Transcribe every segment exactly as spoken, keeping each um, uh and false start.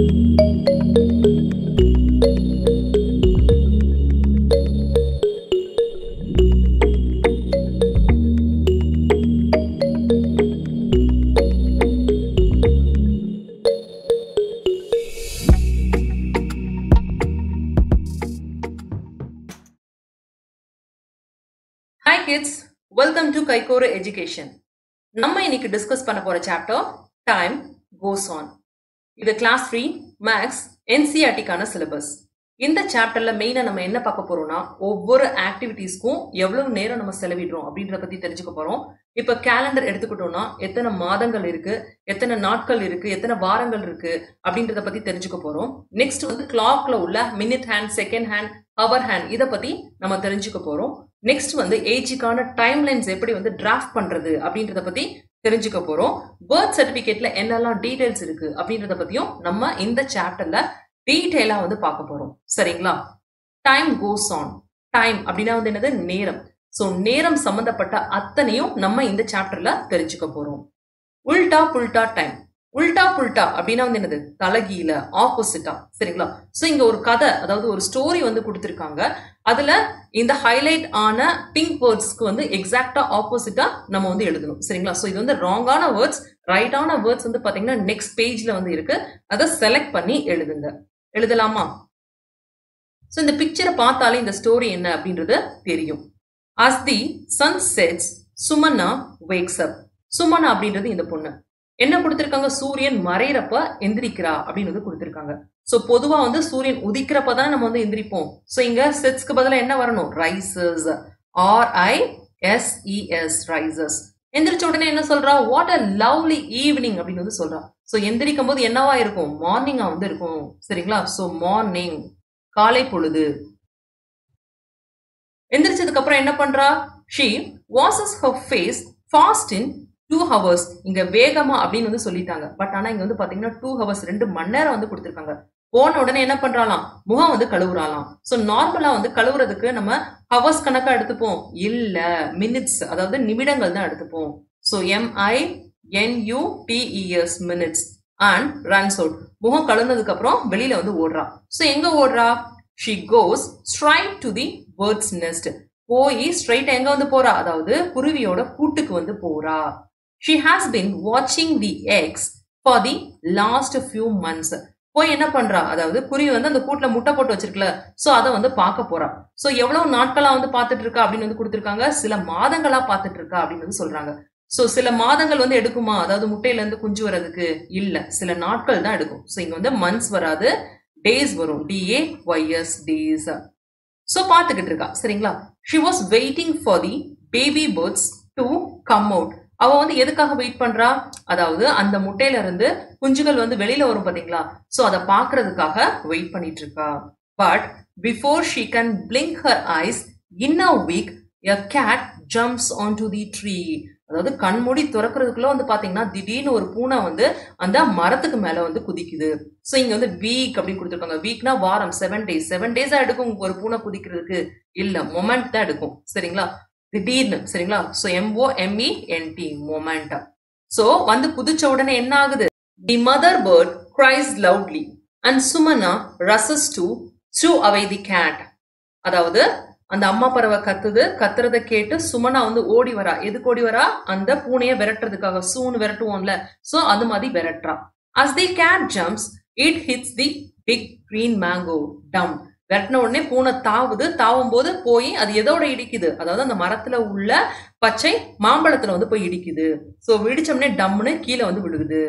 Hi kids, welcome to Kaikora Education. நம்ம இன்னைக்கு discuss பண்ண போற சாப்டர் டைம் கோஸ் ஆன். இது கிளாஸ் த்ரீ மேக்ஸ் என்சிஆர்டிக்கான சிலபஸ். இந்த சாப்டர்ல மெயினா நம்ம என்ன பார்க்க போறோம்னா ஒவ்வொரு ஆக்டிவிட்டீஸ்க்கும் எவ்வளவு நேரம் நம்ம செலவிடுறோம் அப்படின்றத பத்தி தெரிஞ்சுக்க போறோம். இப்ப கேலண்டர் எடுத்துக்கிட்டோம்னா எத்தனை மாதங்கள் இருக்கு, எத்தனை நாட்கள் இருக்கு, எத்தனை வாரங்கள் இருக்கு அப்படின்றத பத்தி தெரிஞ்சுக்க போறோம். நெக்ஸ்ட் வந்து கிளாக்ல உள்ள minute hand, second hand, hour hand இதை பத்தி நம்ம தெரிஞ்சுக்க போறோம். நெக்ஸ்ட் வந்து ஏஜுக்கான டைம் லைன்ஸ் எப்படி வந்து டிராஃப்ட் பண்றது அப்படின்றத பத்தி தெரிஞ்சுக்க போறோம். பர்த் சர்டிபிகேட்ல என்னெல்லாம் டீடைல்ஸ் இருக்கு அப்படின்றத பத்தியும் நம்ம இந்த சாப்டர்ல டீடைலா வந்து பார்க்க போறோம். சரிங்களா? Time goes on. டைம் அப்படின்னா வந்து என்னது? நேரம். சோ நேரம் சம்பந்தப்பட்ட அத்தனையும் நம்ம இந்த சாப்டர்ல தெரிஞ்சுக்க போறோம். உல்டா புல்டா டைம். உல்டா புல்டா அப்படின்னா வந்து என்னது? தலகீழ, ஆப்போசிட்டா. சரிங்களா? சோ இங்க ஒரு கதை, அதாவது ஒரு ஸ்டோரி வந்து கொடுத்திருக்காங்க. அதுல இந்த ஹைலைட் ஆன பிங்க் வேர்ட்ஸ்க்கு வந்து எக்ஸாக்டா ஆப்போசிட்டா நம்ம வந்து எழுதணும். சரிங்களா? சோ இது வந்து ராங்கான வேர்ட்ஸ், ரைட்டான வேர்ட்ஸ் வந்து பாத்தீங்கன்னா நெக்ஸ்ட் பேஜ்ல வந்து இருக்கு. அதை செலக்ட் பண்ணி எழுதுங்க. எழுதலாமா? சோ இந்த பிக்சரை பார்த்தாலே இந்த ஸ்டோரி என்ன அப்படின்றது தெரியும். As the sun sets, Sumana wakes up. Sumana அப்படின்றது இந்த பொண்ணு. என்ன கொடுத்திருக்காங்க? சூரியன் மறைறப்ப எந்திரிக்கிறா அப்படின்னு வந்து கொடுத்திருக்காங்க. சோ பொதுவா வந்து சூரியன் உதிக்கிறப்ப தான் நம்ம வந்து எந்திரிப்போம். சோ இங்க செட்ஸ்க்கு பதிலா என்ன வரணும்? Rises. R I S E S, rises. எந்திரிச்ச உடனே என்ன சொல்றா? வாட் அ லவ்லி ஈவினிங் அப்படின்னு வந்து சொல்றா. சோ எந்திரிக்கும் போது என்னவா இருக்கும்? மார்னிங்கா வந்து இருக்கும். சரிங்களா? சோ மார்னிங், காலை பொழுது. எந்திரிச்சதுக்கு அப்புறம் என்ன பண்றா? she washes her face fast in two hours. இங்க வேகமா அப்படின்னு வந்து சொல்லிட்டாங்க. பட் ஆனா இங்க வந்து பாத்தீங்கன்னா டூ ஹவர்ஸ், ரெண்டு மணி நேரம் வந்து கொடுத்திருக்காங்க. போன உடனே என்ன பண்றாலாம்? முகம் வந்து கழுவுறாலாம். சோ நார்மலா வந்து கழுவுறதுக்கு நம்ம ஹவர்ஸ் கணக்கா எடுத்துப்போம் இல்ல, மினிட்ஸ், அதாவது நிமிடங்கள் தான் எடுத்துப்போம். So M I N U T E S, minutes. And runs out. முகம் கழுவுனதுக்கு அப்புறம் வெளியில வந்து ஓடுறா. சோ எங்க ஓடுறா? she goes straight to the bird's nest. போய் ஸ்ட்ரைட் எங்க வந்து போறா? அதாவது குருவியோட கூட்டுக்கு வந்து போறா. she has been watching the eggs for the last few months. போய் என்ன பண்றா? அதாவது குருவி வந்து அந்த கூட்டுல முட்டை போட்டு வச்சிருக்கல, சோ அதை வந்து பார்க்க போறா. சோ எவ்வளவு நாட்களா வந்து பார்த்துட்டு இருக்கா அப்படின்னு வந்து கொடுத்திருக்காங்க. சில மாதங்களா பார்த்துட்டு இருக்கா அப்படின்னு வந்து சொல்றாங்க. சோ சில மாதங்கள் வந்து எடுக்குமா? அதாவது முட்டையில இருந்து குஞ்சு வர்றதுக்கு? இல்ல, சில நாட்கள் தான் எடுக்கும். சோ இங்க வந்து மந்த்ஸ் வராது, டேஸ் வரும். D A Y S, days. So பாத்துக்கிட்டு இருக்கா. சரிங்களா? she was waiting for the baby birds to come out. அவ வந்து எதுக்காக வெயிட் பண்றா? அதாவது அந்த முட்டையில இருந்து குஞ்சுகள் வந்து வெளியில வரும் பாத்தீங்களா? சோ அதை பாக்குறதுக்காக வெயிட் பண்ணிட்டு இருக்கா. But before she can blink her eyes, in a week a cat jumps onto the tree. அதாவது கண்மூடி துறக்கிறதுக்குள்ள வந்து பாத்தீங்கன்னா திடீர்னு ஒரு பூனை வந்து அந்த மரத்துக்கு மேல வந்து குதிக்குது. சோ இங்க வந்து வீக் அப்படின்னு கொடுத்திருக்காங்க. வீக்னா வாரம், செவன் டேஸ். செவன் டேஸா எடுக்கும் ஒரு பூனை குதிக்கிறதுக்கு? இல்ல, மொமெண்ட் தான் எடுக்கும். சரிங்களா? திடீர்னு. சரிங்களா? So M O M E N T, moment. So வந்து குதிச்ச உடனே என்ன ஆகுது? The mother bird cries loudly and Sumana rushes to shoo away the cat. அதாவது அந்த அம்மா பறவை கத்துது. கத்துறத கேட்டு சுமனா வந்து ஓடி வரா. எதுக்கு ஓடி வரா? அந்த பூனைய விரட்டுறதுக்காக. சூன்னு விரட்டுவோம்ல, சோ அது மாதிரி விரட்டுறா. as the cat jumps, it hits the big green mango. dump. விரட்டின உடனே பூனை தாவுது. தாவும் போது போய் அது எதோட இடிக்குது? அதாவது அந்த மரத்துல உள்ள பச்சை மாம்பழத்துல வந்து போய் இடிக்குது. சோ இடிச்சோம்னே டம்னு கீழே வந்து விடுகுது.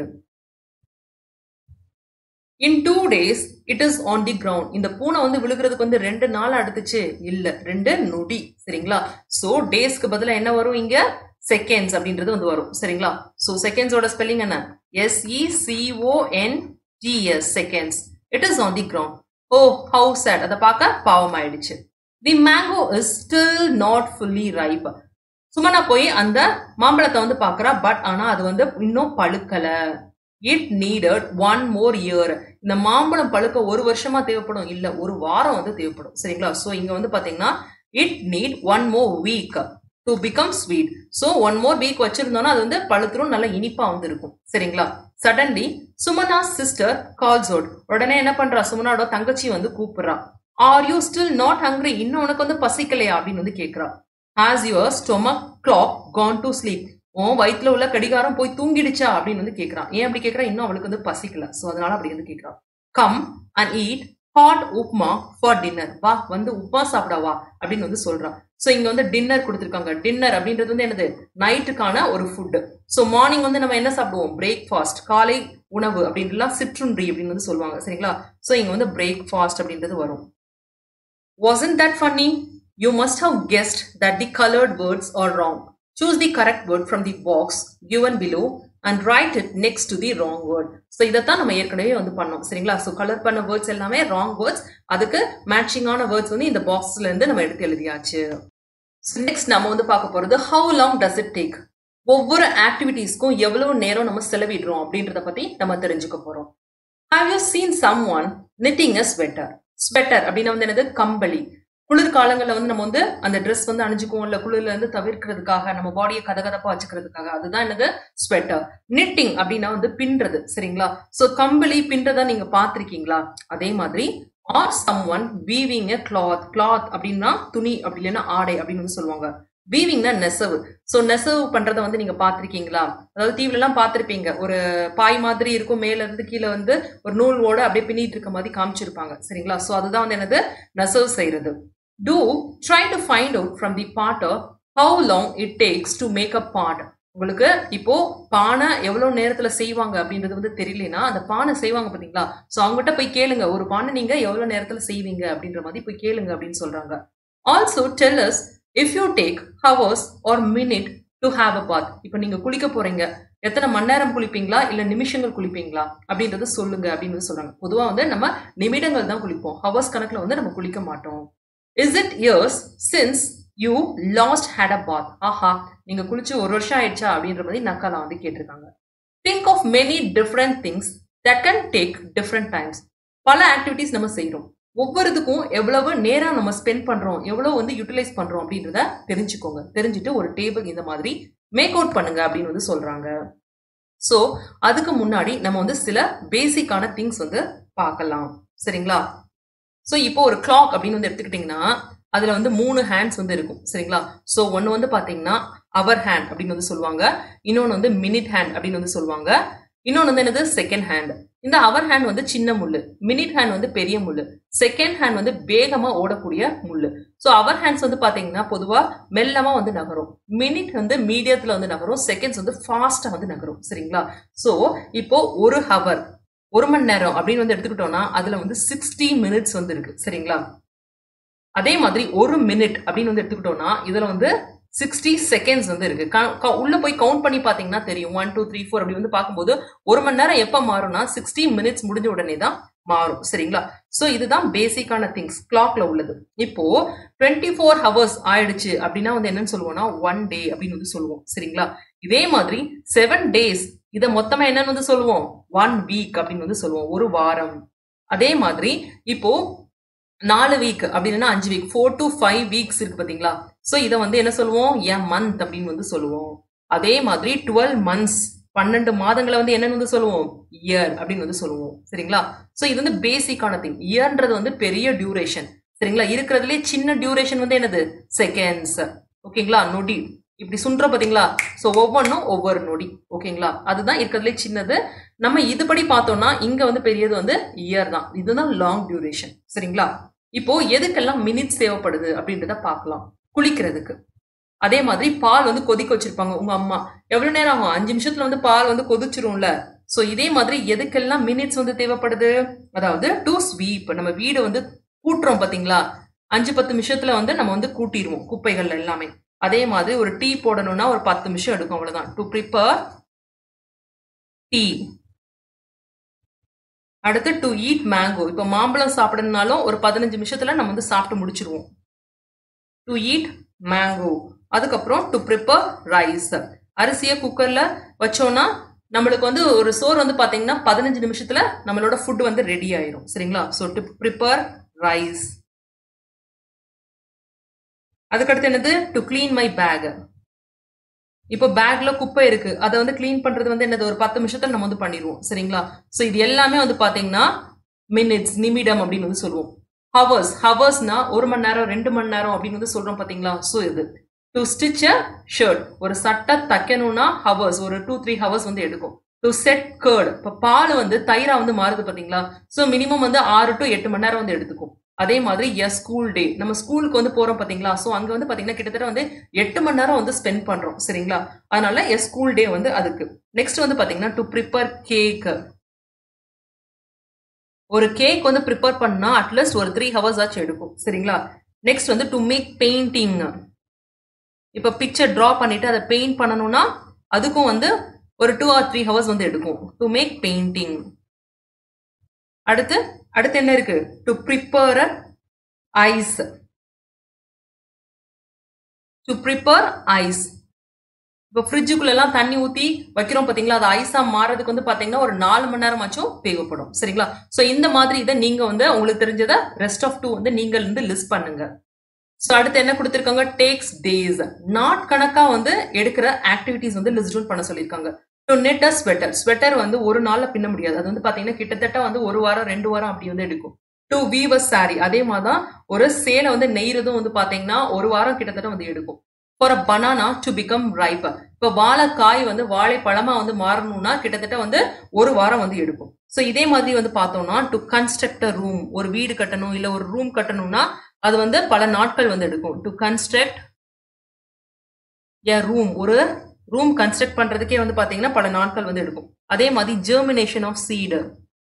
in two days it is on the ground. இந்த பூனை வந்து விழுகிறதுக்கு வந்து ரெண்டு நாள் எடுத்துச்சு? இல்ல, ரெண்டு நொடி. சரிங்களா? சோ டேஸ்க்கு பதிலா என்ன வரும்? இங்க செகண்ட்ஸ் அப்படின்றது வந்து வரும். சரிங்களா? சோ செகண்ட்ஸோட ஸ்பெல்லிங் என்ன? S E C O N G S, seconds. it is on the ground. oh how sad. அதை பார்க்க பாவம் ஆயிடுச்சு. the mango is still not fully ripe. Sumana போய் அந்த மாம்பழத்தை வந்து பாக்குறா. பட் ஆனா அது வந்து இன்னும் பழுக்கல. it needed one more year. இந்த மாம்பழம் பழுக்க ஒரு வருஷமா தேவைப்படும்? இல்ல, ஒரு வாரம் வந்து தேவைப்படும். சரிங்களா? சோ இங்க வந்து பாத்தீங்கன்னா it need one more week. to become sweet. So one more week வச்சிருந்தோம்னா அது வந்து பழுத்துரும் நல்ல இனிப்பா வந்து இருக்கும் சரிங்களா. Suddenly Sumana's sister calls out. உடனே என்ன பண்றா சுமனாவோட தங்கச்சி வந்து கூப்பிடுறா. Are you still not hungry? இன்னும் உனக்கு வந்து பசிக்கலையா அப்படின்னு வந்து கேக்குறா. Has your stomach clock gone to sleep? உன் வயிற்றுல உள்ள கடிகாரம் போய் தூங்கிடுச்சா அப்படின்னு வந்து கேக்குறான். ஏன் அப்படி கேக்குறா? இன்னும் அவளுக்கு வந்து பசிக்கல. சோ அதனால அப்படி வந்து கேக்குறா. Come and eat hot upma for dinner. வா வந்து உப்மா சாப்பிட வா அப்படின்னு வந்து சொல்றான். சோ இங்க வந்து டின்னர் கொடுத்திருக்காங்க. டின்னர் அப்படின்றது வந்து என்னது நைட்டுக்கான ஒரு ஃபுட். சோ மார்னிங் வந்து நம்ம என்ன சாப்பிடுவோம் பிரேக்ஃபாஸ்ட் காலை உணவு அப்படின்றலாம் சிற்றுண்டி அப்படின்னு வந்து சொல்லுவாங்க சரிங்களா. சோ இங்க வந்து பிரேக்ஃபாஸ்ட் அப்படின்றது வரும். Wasn't that funny? You must have guessed that the colored words are wrong. Choose the correct word from the box given below and write it next to the wrong word. So இதைத்தான் நம்ம ஏற்கனவே வந்து பண்ணோம் சரிங்களா. So colour பண்ண words எல்லாமே wrong words, அதுக்கு மேட்சிங்கான வேர்ட்ஸ் வந்து இந்த பாக்ஸ்ல இருந்து நம்ம எடுத்து எழுதியாச்சு. நெக்ஸ்ட் நம்ம வந்து பார்க்க போறது how long does it take. ஒவ்வொரு ஆக்டிவிட்டீஸ்க்கும் எவ்வளவு நேரம் நம்ம செலவிடுறோம் அப்படின்றத பத்தி நம்ம தெரிஞ்சுக்க போறோம். Have you seen someone knitting a sweater? Sweater அப்படின்னா வந்து என்னது கம்பளி. குளிர் காலங்கள்ல வந்து நம்ம வந்து அந்த ட்ரெஸ் வந்து அணிஞ்சுக்குவோம் இல்ல குளிர்ல இருந்து தவிர்க்கிறதுக்காக நம்ம பாடியை கதகதப்பா வச்சுக்கிறதுக்காக அதுதான் என்னது ஸ்வெட்டர். நிட்டிங் அப்படின்னா வந்து பின்றது சரிங்களா. சோ கம்பளி பின்றதா நீங்க பாத்திருக்கீங்களா. அதே மாதிரி are someone weaving a cloth. Cloth அப்படின்னா துணி அப்படி இல்லைன்னா ஆடை அப்படின்னு வந்து சொல்லுவாங்க. வீவிங்னா நெசவு. சோ நெசவு பண்றதை வந்து நீங்க பாத்திருக்கீங்களா. அதாவது டிவில எல்லாம் பாத்திருப்பீங்க, ஒரு பாய் மாதிரி இருக்கும், மேல இருந்து கீழே வந்து ஒரு நூலோட அப்படியே பின்னிட்டு இருக்க மாதிரி காமிச்சிருப்பாங்க சரிங்களா. சோ அதுதான் வந்து என்னது நெசவு செய்யறது. Do try to find out from the potter how long it takes to make a pot. உங்களுக்கு இப்போ பானை எவ்வளவு நேரத்துல செய்வாங்க அப்படின்றது வந்து தெரியலனா அந்த பானை செய்வாங்க பாத்தீங்களா. சோ அவங்ககிட்ட போய் கேளுங்க, ஒரு பானை நீங்க எவ்வளவு நேரத்துல செய்வீங்க அப்படின்ற மாதிரி போய் கேளுங்க அப்படின்னு சொல்றாங்க. Also tell us if you take hours or minute to have a bath. இப்போ நீங்க குளிக்க போறீங்க, எத்தனை மணி நேரம் குளிப்பீங்களா இல்ல நிமிஷங்கள் குளிப்பீங்களா அப்படின்றது சொல்லுங்க அப்படின்னு சொல்றாங்க. பொதுவா வந்து நம்ம நிமிடங்கள் தான் குளிப்போம், ஹவர்ஸ் கணக்குல வந்து நம்ம குளிக்க மாட்டோம். Is it years since you last had a bath? ஆஹா நீங்க குளிச்சு ஒரு வருஷம் ஆயிடுச்சா அப்படின்ற மாதிரி நக்கலா வந்து கேட்டிருக்காங்க. Think of many different things that can take different times. பல ஆக்டிவிட்டிஸ் நம்ம செய்யறோம், ஒவ்வொருத்துக்கும் எவ்வளவு நேரம் நம்ம ஸ்பெண்ட் பண்றோம், எவ்வளவு வந்து யூட்டிலைஸ் பண்றோம் அப்படின்றத தெரிஞ்சுக்கோங்க. தெரிஞ்சுட்டு ஒரு டேபிள் இந்த மாதிரி மேக் அவுட் பண்ணுங்க அப்படின்னு வந்து சொல்றாங்க. சோ அதுக்கு முன்னாடி நம்ம வந்து சில பேசிக்கான திங்ஸ் வந்து பார்க்கலாம் சரிங்களா. சோ இப்போ ஒரு கிளாக் அப்படின்னு வந்து எடுத்துக்கிட்டீங்கன்னா அதுல வந்து மூணு ஹேண்ட்ஸ் வந்து இருக்கும் சரிங்களா. சோ ஒன்னு வந்து பாத்தீங்கன்னா அவர் ஹேண்ட் அப்படின்னு வந்து சொல்லுவாங்க, இன்னொன்னு வந்து மினிட் ஹேண்ட் அப்படின்னு வந்து சொல்லுவாங்க, இன்னொன்னு வந்து என்னது செகண்ட் ஹேண்ட். இந்த அவர் ஹேண்ட் வந்து சின்ன முள்ளு, மினிட் ஹேண்ட் வந்து பெரிய முள்ளு, செகண்ட் ஹேண்ட் வந்து வேகமா ஓடக்கூடிய முள்ளு. சோ அவர் ஹேண்ட்ஸ் வந்து பாத்தீங்கன்னா பொதுவா மெல்லமா வந்து நகரும், மினிட் வந்து மீடியத்துல வந்து நகரும், செகண்ட்ஸ் வந்து ஃபாஸ்டா வந்து நகரும் சரிங்களா. சோ இப்போ ஒரு ஹவர் ஒரு மணி நேரம் அப்படின்னு வந்து எடுத்துக்கிட்டோம்னா அதுல வந்து சிக்ஸ்டி மினிட்ஸ் வந்து இருக்கு சரிங்களா. அதே மாதிரி ஒரு மினிட் அப்படின்னு வந்து எடுத்துக்கிட்டோம்னா இதுல வந்து சிக்ஸ்டி செகண்ட்ஸ் வந்து இருக்கு. உள்ள போய் கவுண்ட் பண்ணி பாத்தீங்கன்னா தெரியும், ஒன் டூ த்ரீ ஃபோர் அப்படி வந்து பார்க்கும்போது ஒரு மணி நேரம் எப்ப மாறும்னா சிக்ஸ்டி மினிட்ஸ் முடிஞ்ச உடனே தான் மாறும் சரிங்களா. சோ இதுதான் பேசிக்கான திங்ஸ் கிளாக்ல உள்ளது. இப்போ டுவெண்ட்டி ஃபோர் ஹவர்ஸ் ஆயிடுச்சு அப்படின்னா வந்து என்னன்னு சொல்லுவோம்னா ஒன் டே அப்படின்னு வந்து சொல்லுவோம் சரிங்களா. இதே மாதிரி செவன் டேஸ் இதை மொத்தமா என்னன்னு வந்து சொல்லுவோம் ஒன் வீக் அப்படின்னு வந்து சொல்லுவோம், ஒரு வாரம். அதே மாதிரி இப்போ நாலு வீக் அப்படின்னா அஞ்சு week, four to five weeks இருக்கு பாத்தீங்களா. சோ இதை வந்து என்ன சொல்லுவோம் எ மந்த் அப்படின்னு வந்து சொல்லுவோம். அதே மாதிரி டுவெல் மந்த்ஸ் பன்னெண்டு மாதங்களை வந்து என்னன்னு வந்து சொல்லுவோம் இயர் அப்படின்னு வந்து சொல்லுவோம் சரிங்களா. சோ இது வந்து பேசிக்கான திங். இயர்ன்றது வந்து பெரிய டியூரேஷன் சரிங்களா. இருக்கிறதுலே சின்ன டியூரேஷன் வந்து என்னது செகண்ட்ஸ் ஓகேங்களா. நொடி இப்படி சுன்ற பாத்தீங்களா. சோ ஒவ்வொன்றும் ஒவ்வொரு நொடி ஓகேங்களா. அதுதான் இருக்கிறதுலே சின்னது. நம்ம இதுபடி பார்த்தோம்னா இங்க வந்து பெரியது வந்து இயர் தான், இதுதான் லாங் டியூரேஷன் சரிங்களா. இப்போ எதுக்கெல்லாம் மினிட்ஸ் தேவைப்படுது அப்படின்றத பார்க்கலாம். குளிக்கிறதுக்கு, அதே மாதிரி பால் வந்து கொதிக்க வச்சிருப்பாங்க உங்க அம்மா, எவ்வளவு நேரம் ஆகும், அஞ்சு நிமிஷத்துல வந்து பால் வந்து கொதிச்சிரும்ல. சோ இதே மாதிரி எதுக்கெல்லாம் மினிட்ஸ் வந்து தேவைப்படுது, அதாவது டு ஸ்வீப் நம்ம வீடு வந்து கூட்டுறோம் பாத்தீங்களா, அஞ்சு பத்து நிமிஷத்துல வந்து நம்ம வந்து கூட்டிடுவோம் குப்பைகள் எல்லாமே. அதே மாதிரி ஒரு டீ போடணும்னா ஒரு பத்து நிமிஷம் எடுக்கும் அவ்வளவுதான். To prepare tea. அடுத்து டு ஈட் மேங்கோ, இப்போ மாம்பழம் சாப்பிடணும்னாலும் ஒரு பதினஞ்சு நிமிஷத்துல நம்ம வந்து சாப்பிட்டு முடிச்சிருவோம். To eat mango. அதுக்கப்புறம் டு ப்ரிப்பேர் ரைஸ், அரிசியை குக்கர்ல வச்சோம்னா நம்மளுக்கு வந்து ஒரு சோறு வந்து பாத்தீங்கன்னா பதினஞ்சு நிமிஷத்துல நம்மளோட ஃபுட் வந்து ரெடி ஆயிரும் சரிங்களா. So to prepare rice. அதுக்கடுத்து என்னது டு கிளீன் மை பேக். இப்போ பேக்ல குப்பை இருக்கு, அதை வந்து கிளீன் பண்றது வந்து என்னது ஒரு பத்து நிமிஷத்துல நம்ம வந்து பண்ணிடுவோம் சரிங்களா. ஸோ இது எல்லாமே வந்து பாத்தீங்கன்னா மினிட்ஸ் நிமிடம் அப்படின்னு வந்து சொல்லுவோம். ஹவர்ஸ் ஹவர்ஸ்னா ஒரு மணி நேரம் ரெண்டு மணி நேரம் அப்படின்னு வந்து சொல்றோம் பாத்தீங்களா. ஸோ இது டு ஸ்டிச் அ ஷர்ட், ஒரு சட்டை தைக்கணும்னா ஹவர்ஸ் ஒரு டூ த்ரீ ஹவர்ஸ் வந்து எடுக்கும். டு செட் கர்ட், இப்போ பால் வந்து தயிரா வந்து மாறுது பாத்தீங்களா. ஸோ மினிமம் வந்து ஆறு டு எட்டு மணி நேரம் வந்து எடுத்துக்கும். அதே மாதிரி எ ஸ்கூல் டே, நம்ம ஸ்கூலுக்கு வந்து போறோம் பாத்தீங்களா. ஸோ அங்க வந்து பாத்தீங்கன்னா கிட்டத்தட்ட வந்து எட்டு மணி நேரம் வந்து ஸ்பெண்ட் பண்றோம் சரிங்களா. அதனால எ ஸ்கூல் டே வந்து அதுக்கு. நெக்ஸ்ட் வந்து பாத்தீங்கன்னா டு ப்ரிப்பேர் கேக், ஒரு கேக் வந்து ப்ரிப்பேர் பண்ணா அட்லீஸ்ட் ஒரு த்ரீ ஹவர்ஸ் ஆச்சு எடுக்கும் சரிங்களா. நெக்ஸ்ட் வந்து டு மேக் பெயிண்டிங், இப்ப பிக்சர் டிரா பண்ணிட்டு அதை பெயிண்ட் பண்ணணும்னா அதுக்கும் வந்து ஒரு டூ ஆர் த்ரீ ஹவர்ஸ் வந்து எடுக்கும். To make painting. அடுத்து அடுத்து என்ன இருக்கு to prepare ice, to prepare ice. இப்போ ஃப்ரிட்ஜுக்குள்ள எல்லாம் தண்ணி ஊத்தி வைக்கிறோம் பாத்தீங்களா, அது ஐஸா மாறதுக்கு வந்து பாத்தீங்கன்னா ஒரு நாலு மணி நேரமாச்சும் தேவைப்படும் சரிங்களா. சோ இந்த மாதிரி இதை நீங்க வந்து உங்களுக்கு தெரிஞ்சதை ரெஸ்ட் ஆஃப் டூ வந்து நீங்க வந்து லிஸ்ட் பண்ணுங்க. ஸோ அடுத்து என்ன கொடுத்திருக்காங்க டேக்ஸ் டேஸ், நாட் கணக்கா வந்து எடுக்கிற ஆக்டிவிட்டிஸ் வந்து லிஸ்ட் டவுன் பண்ண சொல்லியிருக்காங்க. To knit a sweater, sweater வந்து ஒரு நாள்ல பின்ன முடியாது, அது வந்து பாத்தீங்கன்னா கிட்டத்தட்ட வந்து ஒரு வாரம் ரெண்டு வாரம் அப்படி வந்து எடுக்கும். டு வீவ் அ சாரி, அதே மாதிரிதான் ஒரு சேலை வந்து நெய்றதும் வந்து பாத்தீங்கன்னா ஒரு வாரம் கிட்டத்தட்ட வந்து எடுக்கும். For a banana to become ripe, இப்போ வாழைக்காய் வந்து வாழைப்பழமா வந்து மாறணும்னா கிட்டத்தட்ட வந்து ஒரு வாரம் வந்து எடுக்கும். ஸோ இதே மாதிரி வந்து பார்த்தோம்னா டு கன்ஸ்ட்ரக்ட் அ ரூம், ஒரு வீடு கட்டணும் இல்ல ஒரு ரூம் கட்டணும்னா அது வந்து பல நாட்கள் வந்து எடுக்கும். டு கன்ஸ்ட்ரக்ட் எ ரூம், ஒரு ரூம் கன்ஸ்ட்ரக்ட் பண்றதுக்கே வந்து பாத்தீங்கன்னா பல நாட்கள் வந்து எடுக்கும். அதே மாதிரி ஜெர்மினேஷன் ஆஃப் சீடு,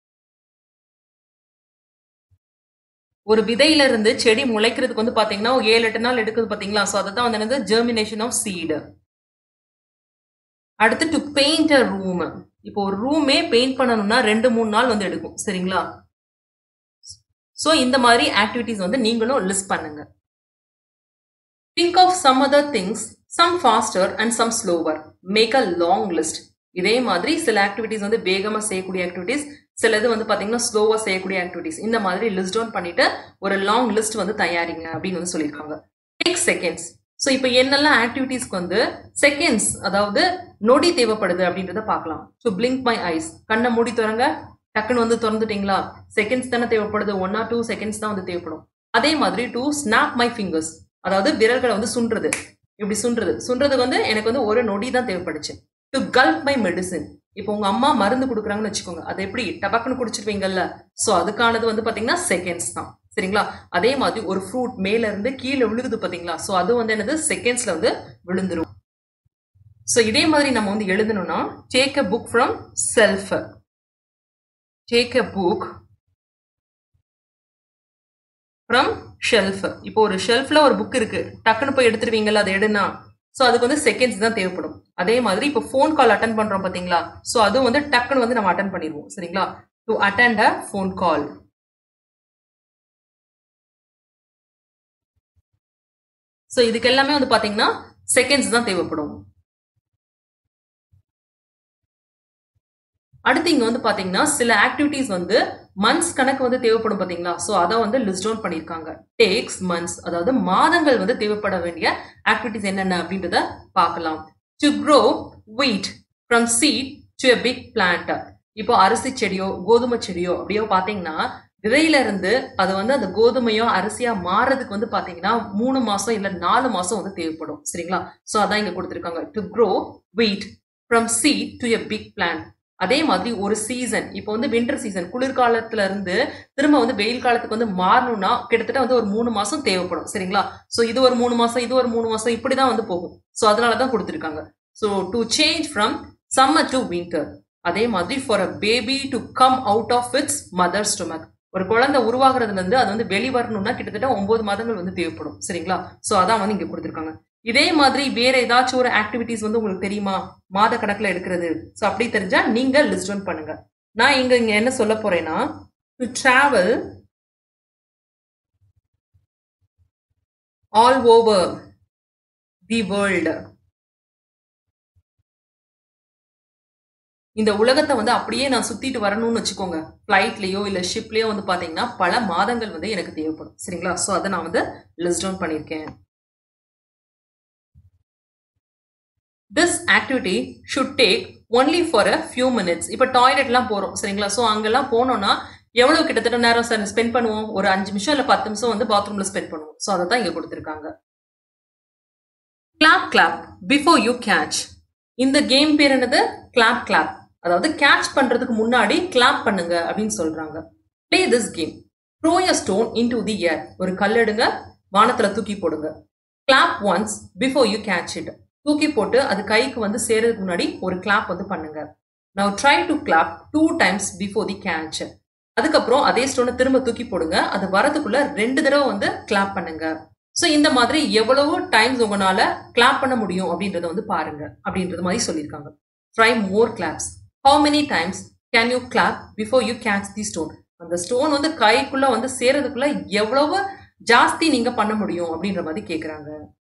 ஒரு விதையில இருந்து செடி முளைக்கிறதுக்கு வந்து பாத்தீங்கன்னா ஏழு எட்டு நாள் எடுக்குது பாத்தீங்களா. சோ அதுதான் வந்து என்னது ஜெர்மினேஷன் ஆஃப் சீடு. அடுத்து டு பெயிண்ட் அ ரூம், இப்போ ஒரு ரூமே பெயிண்ட் பண்ணணும்னா ரெண்டு மூணு நாள் வந்து எடுக்கும் சரிங்களா. சோ இந்த மாதிரி ஆக்டிவிட்டிஸ் வந்து நீங்களும் லிஸ்ட் பண்ணுங்க. Think of some other things, some faster and some slower. Make a long list. இதே மாதிரி சில ஆக்டிவிட்டிஸ் வந்து வேகமா செய்யக்கூடிய ஆக்டிவிட்டிஸ், சிலது வந்து பாத்தீங்கன்னா ஸ்லோவா செய்யக்கூடிய ஆக்டிவிட்டிஸ். இந்த மாதிரி லிஸ்ட் டவுன் பண்ணிட்டு ஒரு லாங் லிஸ்ட் வந்து தயாரிங்க அப்படின்னு வந்து சொல்லியிருக்காங்க. Take seconds. ஸோ இப்போ என்னெல்லாம் ஆக்டிவிட்டிஸ்க்கு வந்து செகண்ட்ஸ் அதாவது நொடி தேவைப்படுது அப்படின்றத பார்க்கலாம். ஸோ பிளிங்க் மை ஐஸ், கண்ணை மூடி திறங்க, டக்குன்னு வந்து திறந்துட்டீங்களா, செகண்ட்ஸ் தானே தேவைப்படுது, ஒன் ஆர் டூ செகண்ட்ஸ் தான் வந்து தேவைப்படும். அதே மாதிரி டு ஸ்னாப் மை ஃபிங்கர்ஸ், அதாவது விரல்களை வந்து சுன்றது, இப்படி சுன்றது சுன்றது வந்து எனக்கு வந்து ஒரு நொடி தான் தேவைப்படுச்சு. டு கல்ப் மை மெடிசின், இப்போ உங்க அம்மா மருந்து கொடுக்குறாங்கன்னு வச்சுக்கோங்க, அது எப்படி டபக்குன்னு குடிச்சிருவீங்கல்ல, ஸோ அதுக்கானது வந்து பாத்தீங்கன்னா செகண்ட்ஸ் தான் சரிங்களா. அதே மாதிரி ஒரு ஃப்ரூட் மேல இருந்து கீழே விழுகுது பாத்தீங்களா, ஸோ அது வந்து என்னது செகண்ட்ஸ்ல வந்து விழுந்துரும். ஸோ இதே மாதிரி நம்ம வந்து எழுதணும்னா take a book from self, take a book from shelf. இப்போ ஒரு ஷெல்ஃப்ல ஒரு புக் இருக்கு, டக்குன்னு போய் எடுத்துருவீங்கல்ல, அதை எடுனா, ஸோ அதுக்கு வந்து செகண்ட்ஸ் தான் தேவைப்படும். அதே மாதிரி இப்போ ஃபோன் கால் அட்டன் பண்றோம் பாத்தீங்களா, ஸோ அதுவும் வந்து டக்குன்னு வந்து நம்ம அட்டன் பண்ணிடுவோம் சரிங்களா. To attend a phone call. So இதுக்கு எல்லாமே வந்து பாத்தீங்கன்னா செகண்ட்ஸ் தான் தேவைப்படும். அடுத்து இங்க வந்து பாத்தீங்கன்னா சில ஆக்டிவிட்டிஸ் வந்து மந்த்ஸ் கணக்கு வந்து தேவைப்படும் பாத்தீங்களா, சோ அதை வந்து லிஸ்ட் டவுன் பண்ணிருக்காங்க. டேக்ஸ் மந்த்ஸ், அதாவது மாதங்கள் வந்து தேவைப்பட வேண்டிய ஆக்டிவிட்டிஸ் என்னென்ன அப்படின்றத பார்க்கலாம். To grow wheat from seed to a big plant. இப்போ அரிசி செடியோ கோதுமை செடியோ அப்படியோ பாத்தீங்கன்னா விதையில இருந்து அது வந்து அந்த கோதுமையோ அரிசியா மாறதுக்கு வந்து பாத்தீங்கன்னா மூணு மாசம் இல்ல நாலு மாசம் வந்து தேவைப்படும் சரிங்களா. சோ அதான் இங்க கொடுத்திருக்காங்க. To grow wheat from seed to a big plant. அதே மாதிரி ஒரு சீசன், இப்போ வந்து வின்டர் சீசன் குளிர்காலத்துல இருந்து திரும்ப வந்து வெயில் காலத்துக்கு வந்து மாறணும்னா கிட்டத்தட்ட வந்து ஒரு மூணு மாசம் தேவைப்படும் சரிங்களா. சோ இது ஒரு மூணு மாசம் இது ஒரு மூணு மாசம் இப்படிதான் வந்து போகும். சோ அதனாலதான் கொடுத்திருக்காங்க. So to change from summer to winter. அதே மாதிரி for a baby to come out of its mother stomach, ஒரு குழந்தை உருவாகிறதுல இருந்து அது வந்து வெளிவரணும்னா கிட்டத்தட்ட ஒன்பது மாதங்கள் வந்து தேவைப்படும் சரிங்களா. சோ அதான் வந்து இங்க கொடுத்திருக்காங்க. இதே மாதிரி வேற ஏதாச்சும் ஒரு ஆக்டிவிட்டிஸ் வந்து உங்களுக்கு தெரியுமா மாத கணக்குல எடுக்கிறது, சோ அப்படி தெரிஞ்சா நீங்க லிஸ்ட் டவுன் பண்ணுங்க. நான் இங்க இங்க என்ன சொல்ல போறேன்னா to travel all over the world. இந்த உலகத்தை வந்து அப்படியே நான் சுத்திட்டு வரணும்னு வச்சுக்கோங்க, பிளைட்லயோ இல்ல ஷிப்லயோ வந்து பாத்தீங்கன்னா பல மாதங்கள் வந்து எனக்கு தேவைப்படும் சரிங்களா. சோ அதை நான் வந்து லிஸ்ட் டவுன் பண்ணிருக்கேன். This activity should take only for a few minutes. இப்போ டாய்லெட்லாம் போறோம் சரிங்களா? ஸோ அங்கெல்லாம் போனோம்னா எவ்வளவு கிட்டத்தட்ட நேரம் சார் ஸ்பெண்ட் பண்ணுவோம்? ஒரு அஞ்சு நிமிஷம் இல்ல பத்து நிமிஷம் வந்து பாத்ரூம்ல ஸ்பெண்ட் பண்ணுவோம். ஸோ அதை தான் இங்க கொடுத்துருக்காங்க. Clap clap before you catch. இந்த கேம் பேர் என்னது? Clap clap. அதாவது கேட்ச் பண்றதுக்கு முன்னாடி கிளாப் பண்ணுங்க அப்படின்னு சொல்றாங்க. Play this game. Throw a stone into the air. ஒரு கல் எடுங்க, வானத்துல தூக்கி போடுங்க. Clap once before you catch it. தூக்கி போட்டு அது கைக்கு வந்து சேரதுக்கு முன்னாடி ஒரு கிளாப் வந்து பண்ணுங்க. Now try to clap two times before the catch. அதுக்கப்புறம் அதே ஸ்டோனை திரும்ப தூக்கி போடுங்க, அது வரதுக்குள்ள ரெண்டு தடவை வந்து கிளாப் பண்ணுங்க. ஸோ இந்த மாதிரி எவ்வளவு டைம்ஸ் உங்களால கிளாப் பண்ண முடியும் அப்படின்றத வந்து பாருங்க அப்படின்றது மாதிரி சொல்லியிருக்காங்க. Try more claps. How many times can you clap before you catch the stone? அந்த ஸ்டோன் வந்து கைக்குள்ள வந்து சேரதுக்குள்ள எவ்வளவு ஜாஸ்தி நீங்க பண்ண முடியும் அப்படின்ற மாதிரி கேக்குறாங்க.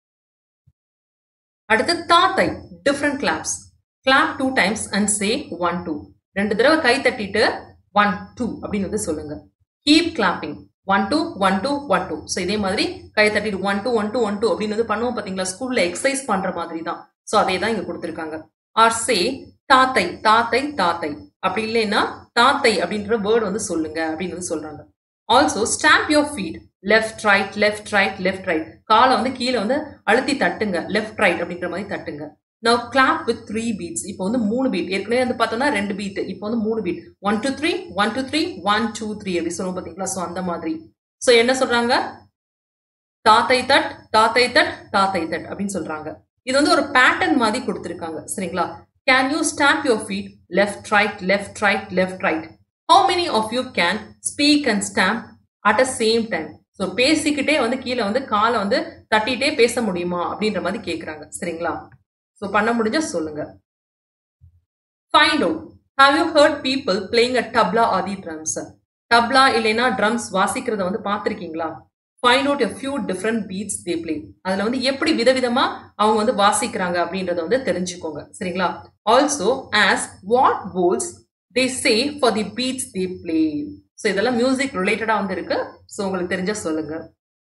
அடுத்து தாத்தை different claps. Clap two times and say one two. ரெண்டு தடவை கை தட்டிட்டு ஒன் டூ அப்படின்னு வந்து சொல்லுங்க. Keep clapping. One two one two one two. So இதே மாதிரி கை தட்டிட்டு one two one two one two அப்படின்னு வந்து பண்ணுவோம் பாத்தீங்களா? ஸ்கூல்ல எக்ஸசைஸ் பண்ற மாதிரி தான். ஸோ அதே தான் இங்க கொடுத்துருக்காங்க. ஆர் சே தாத்தை தாத்தை தாத்தை. அப்படி இல்லைன்னா தாத்தை அப்படின்ற வேர்டு வந்து சொல்லுங்க அப்படின்னு வந்து சொல்றாங்க. Also stamp your feet. Left right left right left right. காலை வந்து கீழே வந்து அழுத்தி தட்டுங்க. லெஃப்ட் ரைட் அப்படின்ற மாதிரி தட்டுங்க. Now clap with three beats. இப்போ வந்து மூணு பீட். ஏற்கனவே வந்து பார்த்தோம்னா ரெண்டு பீட். இப்போ வந்து மூணு beat. One two three one two three one two three அப்படி சொல்லுவோம் பார்த்தீங்களா? ஸோ அந்த மாதிரி. ஸோ என்ன சொல்றாங்க? தாத்தை தட் தாத்தை தட் தாத்தை தட் அப்படின்னு சொல்றாங்க. இது வந்து ஒரு பேட்டர்ன் மாதிரி கொடுத்துருக்காங்க சரிங்களா? Can you stamp your feet left right left right left right? How many of you can speak and stamp at the same time? So பேசிக்கிட்டே வந்து கீழே வந்து காலை வந்து தட்டிட்டே பேச முடியுமா அப்படின்ற மாதிரி கேட்குறாங்க சரிங்களா? ஸோ பண்ண முடிஞ்சா சொல்லுங்க. Find out. Have you heard people playing a tabla or the drums? Tabla இல்லைன்னா ட்ரம்ஸ் வாசிக்கிறத வந்து பார்த்துருக்கீங்களா? Find out a few different beats they play. அதுல வந்து எப்படி விதவிதமா அவங்க வந்து வாசிக்கிறாங்க அப்படின்றத வந்து தெரிஞ்சுக்கோங்க சரிங்களா? Also ask what words they say for the beats they play. So இதெல்லாம் மியூசிக் ரிலேட்டடா வந்து இருக்கு. ஸோ உங்களுக்கு தெரிஞ்சா சொல்லுங்க.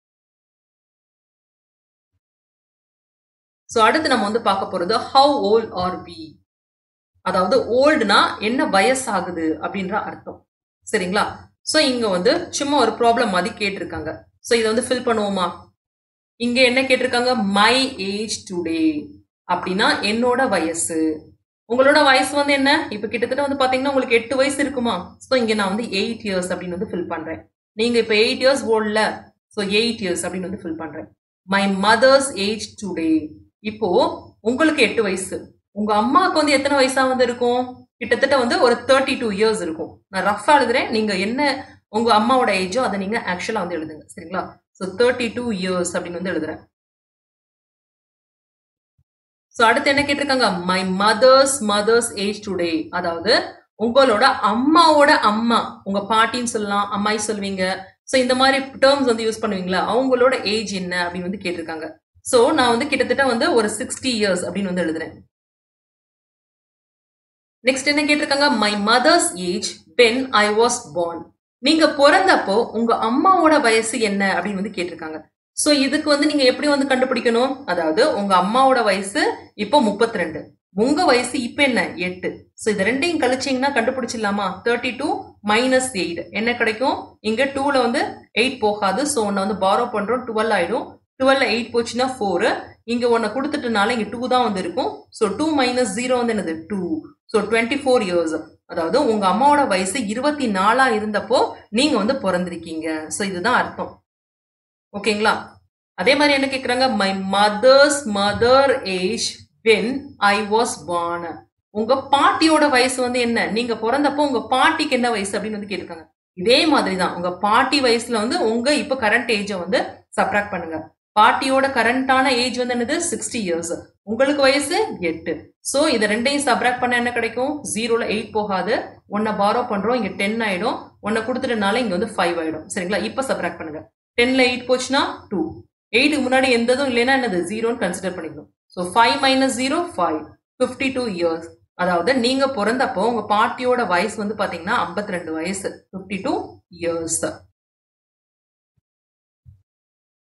ஸோ அடுத்து நம்ம வந்து பார்க்க போறது how old are we? அதாவது ஓல்டுனா என்ன வயசாகுது அப்படின்ற அர்த்தம் சரிங்களா? ஸோ இங்க வந்து சும்மா ஒரு ப்ராப்ளம் மாதிரி கேட்டிருக்காங்க. ஸோ இதை வந்து ஃபில் பண்ணுவோமா? இங்க என்ன கேட்டிருக்காங்க? மை ஏஜ் டுடே அப்படின்னா என்னோட வயசு. உங்களோட வயசு வந்து என்ன? இப்ப கிட்டத்தட்ட வந்து பாத்தீங்கன்னா உங்களுக்கு எட்டு வயசு இருக்குமா? ஸோ இங்க நான் வந்து எயிட் இயர்ஸ் அப்படின்னு வந்து ஃபில் பண்றேன். நீங்க இப்ப எயிட் இயர்ஸ் ஓல்ட்ல, ஸோ எயிட் இயர்ஸ் அப்படின்னு வந்து ஃபில் பண்றேன். My mother's age today. இப்போ உங்களுக்கு எட்டு வயசு, உங்க அம்மாவுக்கு வந்து எத்தனை வயசா வந்து இருக்கும்? கிட்டத்தட்ட வந்து ஒரு தேர்ட்டி டூ இயர்ஸ் இருக்கும். நான் ரஃபா எழுதுறேன், நீங்க என்ன உங்க அம்மாவோட ஏஜோ அதை நீங்க ஆக்சுவலா வந்து எழுதுங்க சரிங்களா? ஸோ தேர்ட்டி டூ இயர்ஸ் அப்படின்னு வந்து எழுதுறேன். ஸோ அடுத்து என்ன கேட்டிருக்காங்க? My mother's mother's age today. அதாவது உங்களோட அம்மாவோட அம்மா, உங்க பாட்டின்னு சொல்லலாம், அம்மாய் சொல்லுவீங்க. ஸோ இந்த மாதிரி டேர்ம்ஸ் வந்து யூஸ் பண்ணுவீங்களா? அவங்களோட ஏஜ் என்ன அப்படின்னு வந்து கேட்டிருக்காங்க. ஸோ நான் வந்து கிட்டத்தட்ட வந்து ஒரு சிக்ஸ்டி இயர்ஸ் அப்படின்னு வந்து எழுதுறேன். நெக்ஸ்ட் என்ன கேட்டிருக்காங்க? My mother's age when I was born. நீங்க பிறந்தப்போ உங்க அம்மாவோட வயசு என்ன அப்படின்னு வந்து கேட்டிருக்காங்க. சோ இதுக்கு வந்து நீங்க எப்படி வந்து கண்டுபிடிக்கணும்? அதாவது உங்க அம்மாவோட வயசு இப்போ முப்பத்தி ரெண்டு, உங்க வயசு இப்ப என்ன? எட்டு. சோ இது ரெண்டையும் கழிச்சீங்கன்னா கண்டுபிடிச்சிடலாமா? தேர்ட்டி டூ மைனஸ் எயிட் என்ன கிடைக்கும்? இங்க டூல வந்து எயிட் போகாது. சோ ஒன்னு வந்து பாரோ பண்றோம், டுவெல் ஆயிடும். டுவெல்ல எயிட் போச்சுன்னா ஃபோர். இங்க ஒன்னு கொடுத்துட்டனால இங்க டூ தான் வந்து இருக்கும். சோ டூ மைனஸ் ஜீரோ வந்து என்னது? Two. So twenty four years. அதாவது உங்க அம்மாவோட வயசு இருபத்தி நாலா இருந்தப்போ நீங்க வந்து பிறந்திருக்கீங்க. சோ இதுதான் அர்த்தம். ஓகேங்களா? அதே மாதிரி என்ன கேக்குறாங்க? My mother's mother age when I was born. உங்க பாட்டியோட வயசு வந்து என்ன? நீங்க பிறந்தப்போ உங்க பாட்டிக்கு என்ன வயசு அப்படின்னு வந்து கேட்டிருக்காங்க. இதே மாதிரிதான் உங்க பாட்டி வயசுல வந்து உங்க இப்ப கரண்ட் ஏஜ வந்து சப்ராக்ட் பண்ணுங்க. பாட்டியோட கரண்டான ஏஜ் வந்து என்னது? Sixty years. உங்களுக்கு வயசு எட்டு. சோ இதை ரெண்டையும் சப்ராக்ட் பண்ண என்ன கிடைக்கும்? ஜீரோல எயிட் போகாது. ஒன்ன பாரோ பண்றோம், இங்க டென் ஆயிடும். ஒன்ன கொடுத்துட்டனால இங்க வந்து ஃபைவ் ஆயிடும். சரிங்களா? இப்ப சப்ராக்ட் பண்ணுங்க. டென்ல எயிட் போச்சுன்னா டூ. எயிட்டுக்கு முன்னாடி எந்ததும் இல்லைன்னா என்னது? ஜீரோன்னு கன்சிடர் பண்ணிக்கணும். So five minus zero five. Fifty two years. அதாவது நீங்க பிறந்தப்போ உங்க பாட்டியோட வயசு வந்து பாத்தீங்கன்னா ஐம்பத்தி ரெண்டு வயசு. Fifty two years.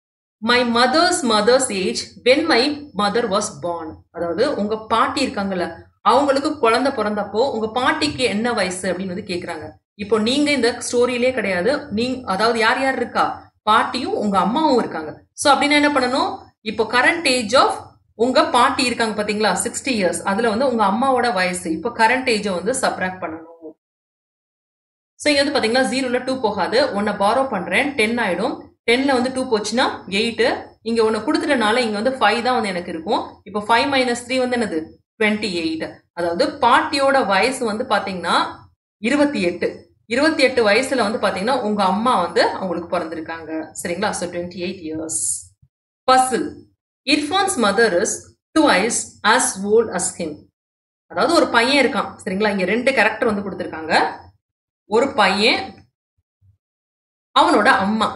My mother's mother's age when my mother was born. அதாவது உங்க பாட்டி இருக்காங்கல்ல, அவங்களுக்கு குழந்தை பிறந்தப்போ உங்க பாட்டிக்கு என்ன வயசு அப்படின்னு வந்து கேக்குறாங்க. இப்போ நீங்க இந்த ஸ்டோரியிலே கிடையாது, நீங்க அதாவது யார் யார் இருக்கா, பாட்டியும் உங்க அம்மாவும் இருக்காங்க. சோ அப்படின்னா என்ன பண்ணணும், இப்போ கரண்ட் ஏஜ் ஆஃப் உங்க பாட்டி இருக்காங்க பாத்தீங்களா சிக்ஸ்டி இயர்ஸ், அதுல வந்து உங்க அம்மாவோட வயசு இப்போ கரண்ட் ஏஜை வந்து சப்ராக்ட் பண்ணணும். சோ இங்க வந்து பாத்தீங்கன்னா ஜீரோல டூ போகாது, ஒன்ன பாரோ பண்றேன், டென் ஆயிடும். டென்ல வந்து டூ போச்சுன்னா எயிட், இங்க ஒன்னு கொடுத்துட்டனால இங்க வந்து ஃபைவ் தான் வந்து எனக்கு இருக்கும். இப்போ ஃபைவ் மைனஸ் த்ரீ வந்து என்னது டுவெண்ட்டி எயிட். அதாவது பாட்டியோட வயசு வந்து பாத்தீங்கன்னா இருபத்தி எட்டு. இருபத்தி எட்டு வயசுல வந்து பாத்தீங்கன்னா உங்க அம்மா வந்து அவங்களுக்கு பிறந்திருக்காங்க. சரிங்களா? So twenty eight years. Puzzle. Irfan's mother is twice as old as him. அதாவது ஒரு பையன் இருக்கான். சரிங்களா? இங்க ரெண்டு கேரக்டர் வந்து கொடுத்திருக்காங்க. ஒரு பையன், அவனோட அம்மா.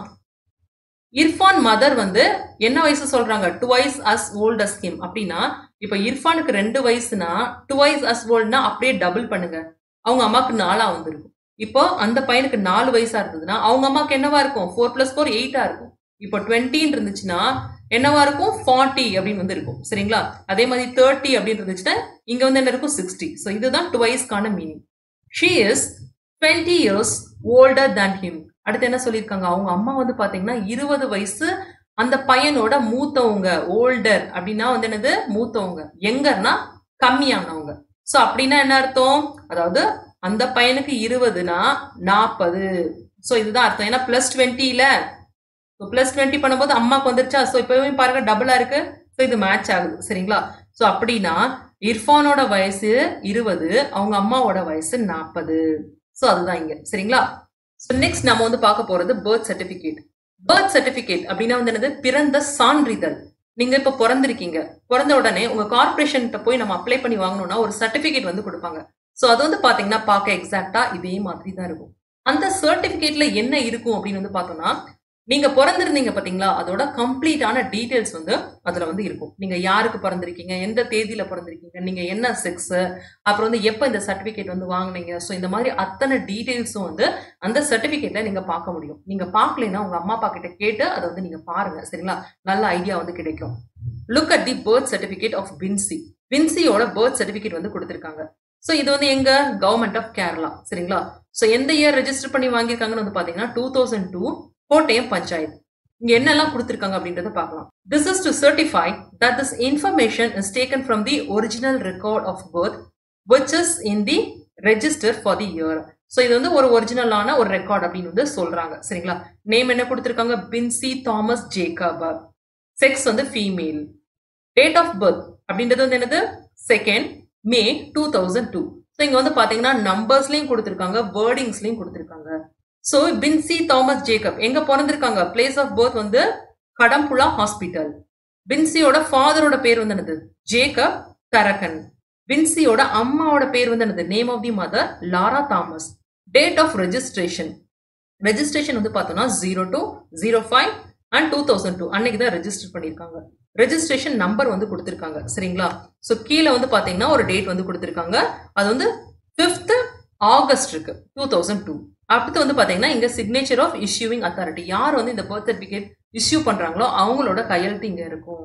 இர்ஃபான் மதர் வந்து என்ன வயசு சொல்றாங்க, twice as old as him. அப்படின்னா இப்ப இர்ஃபானுக்கு ரெண்டு வயசுனா ட்வைஸ் as oldனா அப்படியே டபுள் பண்ணுங்க, அவங்க அம்மாக்கு நாலா வந்துருக்கும். இப்போ அந்த பையனுக்கு நாலு வயசா இருந்ததுன்னா அவங்க அம்மாக்கு என்னவா இருக்கும், ஃபோர் பிளஸ் ஃபோர் எயிட்டா இருக்கும். இப்போ டுவெண்ட்டின்னு இருந்துச்சுன்னா என்னவா இருக்கும், ஃபார்ட்டி அப்படின்னு வந்து இருக்கும். சரிங்களா? அதே மாதிரி தேர்ட்டி அப்படின்னு இருந்துச்சுன்னா இங்க வந்து என்ன இருக்கும், சிக்ஸ்டி. ஸோ இதுதான் ட்வைஸ்க்கான meaning. She is twenty years older than him. அடுத்து என்ன சொல்லியிருக்காங்க, அவங்க அம்மா வந்து பாத்தீங்கன்னா இருபது வயசு அந்த பையனோட மூத்தவங்க. ஓல்டர் அப்படின்னா வந்து என்னது, மூத்தவங்க. எங்கன்னா கம்மியானவங்க. சோ அப்படின்னா என்ன அர்த்தம், அதாவது அந்த பையனுக்கு இருபதுனா நாற்பது. சோ இதுதான் அர்த்தம். ஏன்னா பிளஸ் டுவெண்ட்டில பிளஸ் டுவெண்ட்டி பண்ணும்போது அம்மாக்கு வந்துருச்சா, சோ இப்பவே பாருங்க டபுளா இருக்கு. சோ இது மேட்ச் ஆகுது. சரிங்களா? சோ அப்படின்னா இர்ஃபானோட வயசு இருபது, அவங்க அம்மாவோட வயசு நாற்பது. சோ அதுதான் இங்க. சரிங்களா? சோ நெக்ஸ்ட் நம்ம வந்து பார்க்க போறது பர்த் சர்டிபிகேட். பர்த் சர்டிபிகேட் அப்படின்னா வந்து என்னது, பிறந்த சான்றிதழ். நீங்க இப்ப பிறந்திருக்கீங்க, பிறந்த உடனே உங்க கார்பரேஷன் போய் நம்ம அப்ளை பண்ணி வாங்கணும்னா ஒரு சர்டிபிகேட் வந்து கொடுப்பாங்க. சோ அது வந்து பாத்தீங்கன்னா பார்க்க எக்ஸாக்டா இதே மாதிரி தான் இருக்கும். அந்த சர்டிபிகேட்ல என்ன இருக்கும் அப்படின்னு வந்து பார்த்தோம்னா, நீங்க பிறந்திருந்தீங்க பாத்தீங்களா, அதோட கம்ப்ளீட்டான டீடைல்ஸ் வந்து அதுல வந்து இருக்கும். நீங்க யாருக்கு பிறந்திருக்கீங்க, எந்த தேதியில பிறந்திருக்கீங்க, நீங்க என்ன செக்ஸ், அப்புறம் வந்து எப்ப இந்த சர்டிபிகேட் வந்து வாங்குனீங்க. சோ இந்த மாதிரி அத்தனை டீடைல்ஸும் வந்து அந்த சர்டிபிகேட்ல நீங்க பார்க்க முடியும். நீங்க பார்க்கலைன்னா உங்க அம்மா அப்பா கிட்ட கேட்டு அதை வந்து நீங்க பாருங்க. சரிங்களா? நல்ல ஐடியா வந்து கிடைக்கும். Look at the birth certificate of Vincy. வின்சியோட பர்த் சர்டிபிகேட் வந்து கொடுத்திருக்காங்க. சோ இது வந்து எங்க, கவர்மெண்ட் ஆஃப் கேரளா. சரிங்களா? சோ எந்த இயர் ரெஜிஸ்டர் பண்ணி வாங்கியிருக்காங்கன்னு வந்து பாத்தீங்கன்னா two thousand two Kottayam panchayat. இங்க என்னெல்லாம் கொடுத்திருக்காங்க அப்படின்றத பார்க்கலாம். This is to certify that this information is taken from the original record of birth which is in the register for the year. So இது வந்து ஒரு ஒரிஜினலான ஒரு ரெக்கார்ட் அப்படின்னு வந்து சொல்றாங்க. சரிங்களா? நேம் என்ன கொடுத்திருக்காங்க, பின்சி தாமஸ் ஜேக்கப். செக்ஸ் வந்து ஃபீமேல். டேட் ஆஃப் பர்த் அப்படின்றது வந்து என்னது, second May two thousand two. So இங்க வந்து பாத்தீங்கன்னா நம்பர்ஸ்லயும் கொடுத்திருக்காங்க, வேர்டிங்ஸ்லயும் கொடுத்திருக்காங்க. சோ பின்சி தாமஸ் ஜேக்கப் எங்க பிறந்திருக்காங்க, பிளேஸ் ஆஃப் பர்த் வந்து கடம்புலா ஹாஸ்பிட்டல். பின்சியோட ஃபாதரோட பேர் வந்து என்னது, ஜேக்கப் தரகன். பின்சியோட அம்மாவோட பேர் வந்து என்னது, name of the mother Laura Thomas. Date of registration, registration வந்து பார்த்தோம்னா zero two zero five and two thousand two அன்னைக்கு தான் ரெஜிஸ்டர் பண்ணியிருக்காங்க. ரெஜிஸ்ட்ரேஷன் நம்பர் வந்து கொடுத்திருக்காங்க. சரிங்களா? சோ கீழே வந்து பாத்தீங்கன்னா ஒரு டேட் வந்து கொடுத்திருக்காங்க, அது வந்து ஃபிஃப்த் ஆகஸ்ட் இருக்கு டூ தௌசண்ட் டூ. அடுத்து வந்து பாத்தீங்கன்னா இங்க சிக்னேச்சர் ஆஃப் இஷ்யூவிங் அத்தாரிட்டி, யார் வந்து இந்த பர்த் சர்டிபிகேட் இஷ்யூ பண்றாங்களோ அவங்களோட கையெழுத்து இங்க இருக்கும்.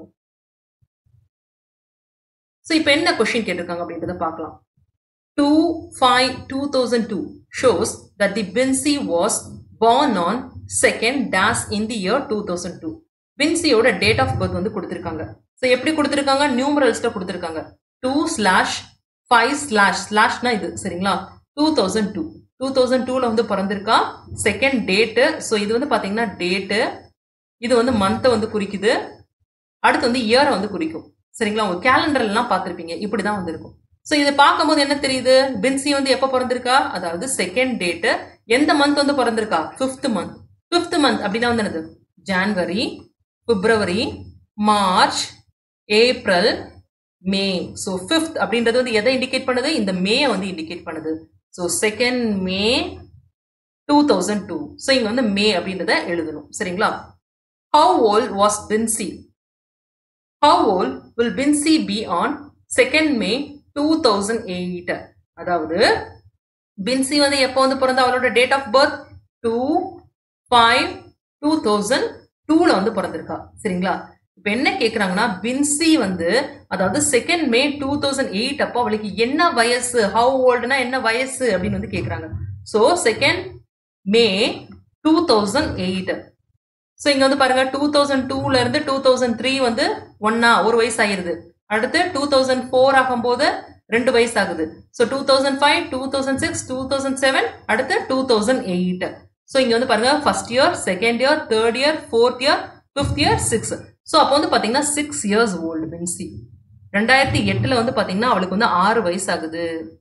சோ இப்போ என்ன கொஸ்டின் கேட்டிருக்காங்க அப்படின்றத பார்க்கலாம். Two five two thousand two shows that the Binsi was born on second dash in the year two thousand two. பின்சியோட டேட் ஆஃப் பர்த் வந்து கொடுத்திருக்காங்க. சோ எப்படி கொடுத்திருக்காங்க, நியூமரல்ஸ்ல கொடுத்திருக்காங்க. டூ ஸ்லாஷ் ஃபைவ் ஸ்லாஷ் ஸ்லாஷ்னா இது. சரிங்களா? Two thousand two two thousand டூல வந்து பிறந்திருக்கா. Second date. ஸோ இது வந்து பாத்தீங்கன்னா டேட்டு, இது வந்து மந்த்தை வந்து குறிக்குது. அடுத்து வந்து இயரை வந்து குறிக்கும். சரிங்களா? உங்க கேலண்டர் எல்லாம் பார்த்திருப்பீங்க, இப்படிதான் வந்து இருக்கும். ஸோ இதை பார்க்கும்போது என்ன தெரியுது, பின்சி வந்து எப்ப பிறந்திருக்கா, அதாவது செகண்ட் டேட்டு, எந்த மந்த் வந்து பிறந்திருக்கா, ஃபிஃப்த் மந்த். ஃபிஃப்த் மந்த் அப்படின்னா வந்து என்னது, January, February, March, April, May. So fifth அப்படின்றது வந்து எதை இண்டிகேட் பண்ணுது, இந்த மே வந்து இண்டிகேட் பண்ணுது. So second May two thousand two. So இங்க வந்து மே அப்படின்றத எழுதணும். சரிங்களா? How old was Binsi? How old will Binsi be on second May two thousand eight? அதாவது பின்சி வந்து எப்போ வந்து பிறந்த, அவளோட date of birth two five two thousand டூல வந்து பிறந்திருக்கா. சரிங்களா? இப்ப என்ன கேக்குறாங்கன்னா பின்சி வந்து அதாவது second May two thousand eight அப்போ அவளுக்கு என்ன வயசு, ஹவு ஓல்டுனா என்ன வயசு அப்படின்னு வந்து கேக்குறாங்க. So second May two thousand eight. So இங்க வந்து பாருங்க டூ தௌசண்ட் டூல இருந்து டூ தௌசண்ட் த்ரீ வந்து ஒன்னா ஒரு வயசு ஆயிருது. அடுத்து டூ தௌசண்ட் ஃபோர் ஆகும்போது ரெண்டு வயசு ஆகுது. So two thousand five two thousand six two thousand seven அடுத்து டூ தௌசண்ட் எயிட். ஸோ இங்க வந்து பாருங்க first year, second year, third year, fourth year, fifth year, six. So அப்போ வந்து பாத்தீங்கன்னா சிக்ஸ் இயர்ஸ் ஓல்டு பின்சி. ரெண்டாயிரத்தி எட்டுல வந்து பாத்தீங்கன்னா அவளுக்கு வந்து ஆறு வயசு ஆகுது.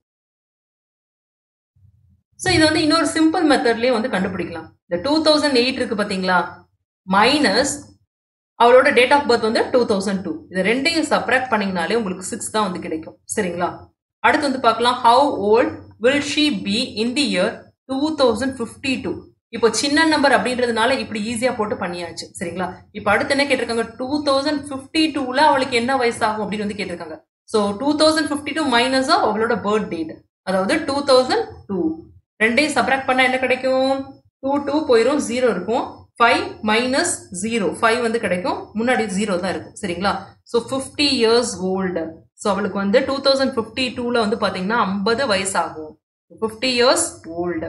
ஸோ இது வந்து இன்னொரு சிம்பிள் மெத்தட்லயே வந்து கண்டுபிடிக்கலாம். இந்த டூ தௌசண்ட் எயிட் இருக்கு பாத்தீங்களா, மைனஸ் அவளோட டேட் ஆஃப் பர்த் வந்து டூ தௌசண்ட் டூ. இது ரெண்டையும் சப்ராக்ட் பண்ணீங்கனாலே உங்களுக்கு சிக்ஸ் தான் வந்து கிடைக்கும். சரிங்களா? அடுத்து வந்து பார்க்கலாம், how old will she be in the year two thousand fifty two. இப்போ சின்ன நம்பர் அப்படின்றதுனால இப்படி ஈஸியா போட்டு பண்ணியாச்சு. சரிங்களா? இப்போ அடுத்து என்ன கேட்டிருக்காங்க, டூ தௌசண்ட் ஃபிஃப்டி டூல அவளுக்கு என்ன வயசாகும் அப்படின்னு வந்து கேட்டிருக்காங்க. So two thousand fifty two minus அவளோட பர்த் டேட், அதாவது டூ தௌசண்ட் டூ. ரெண்டையும் சப்ராக்ட் பண்ணா என்ன கிடைக்கும், டூ டூ போயிரும், ஜீரோ இருக்கும். ஃபைவ் மைனஸ் ஜீரோ, ஃபைவ் வந்து கிடைக்கும், முன்னாடி ஜீரோ தான் இருக்கும். சரிங்களா? So fifty years old. So அவளுக்கு வந்து டூ தௌசண்ட் ஃபிஃப்டி டூல வந்து பாத்தீங்கன்னா ஐம்பது வயசு ஆகும். Fifty years old.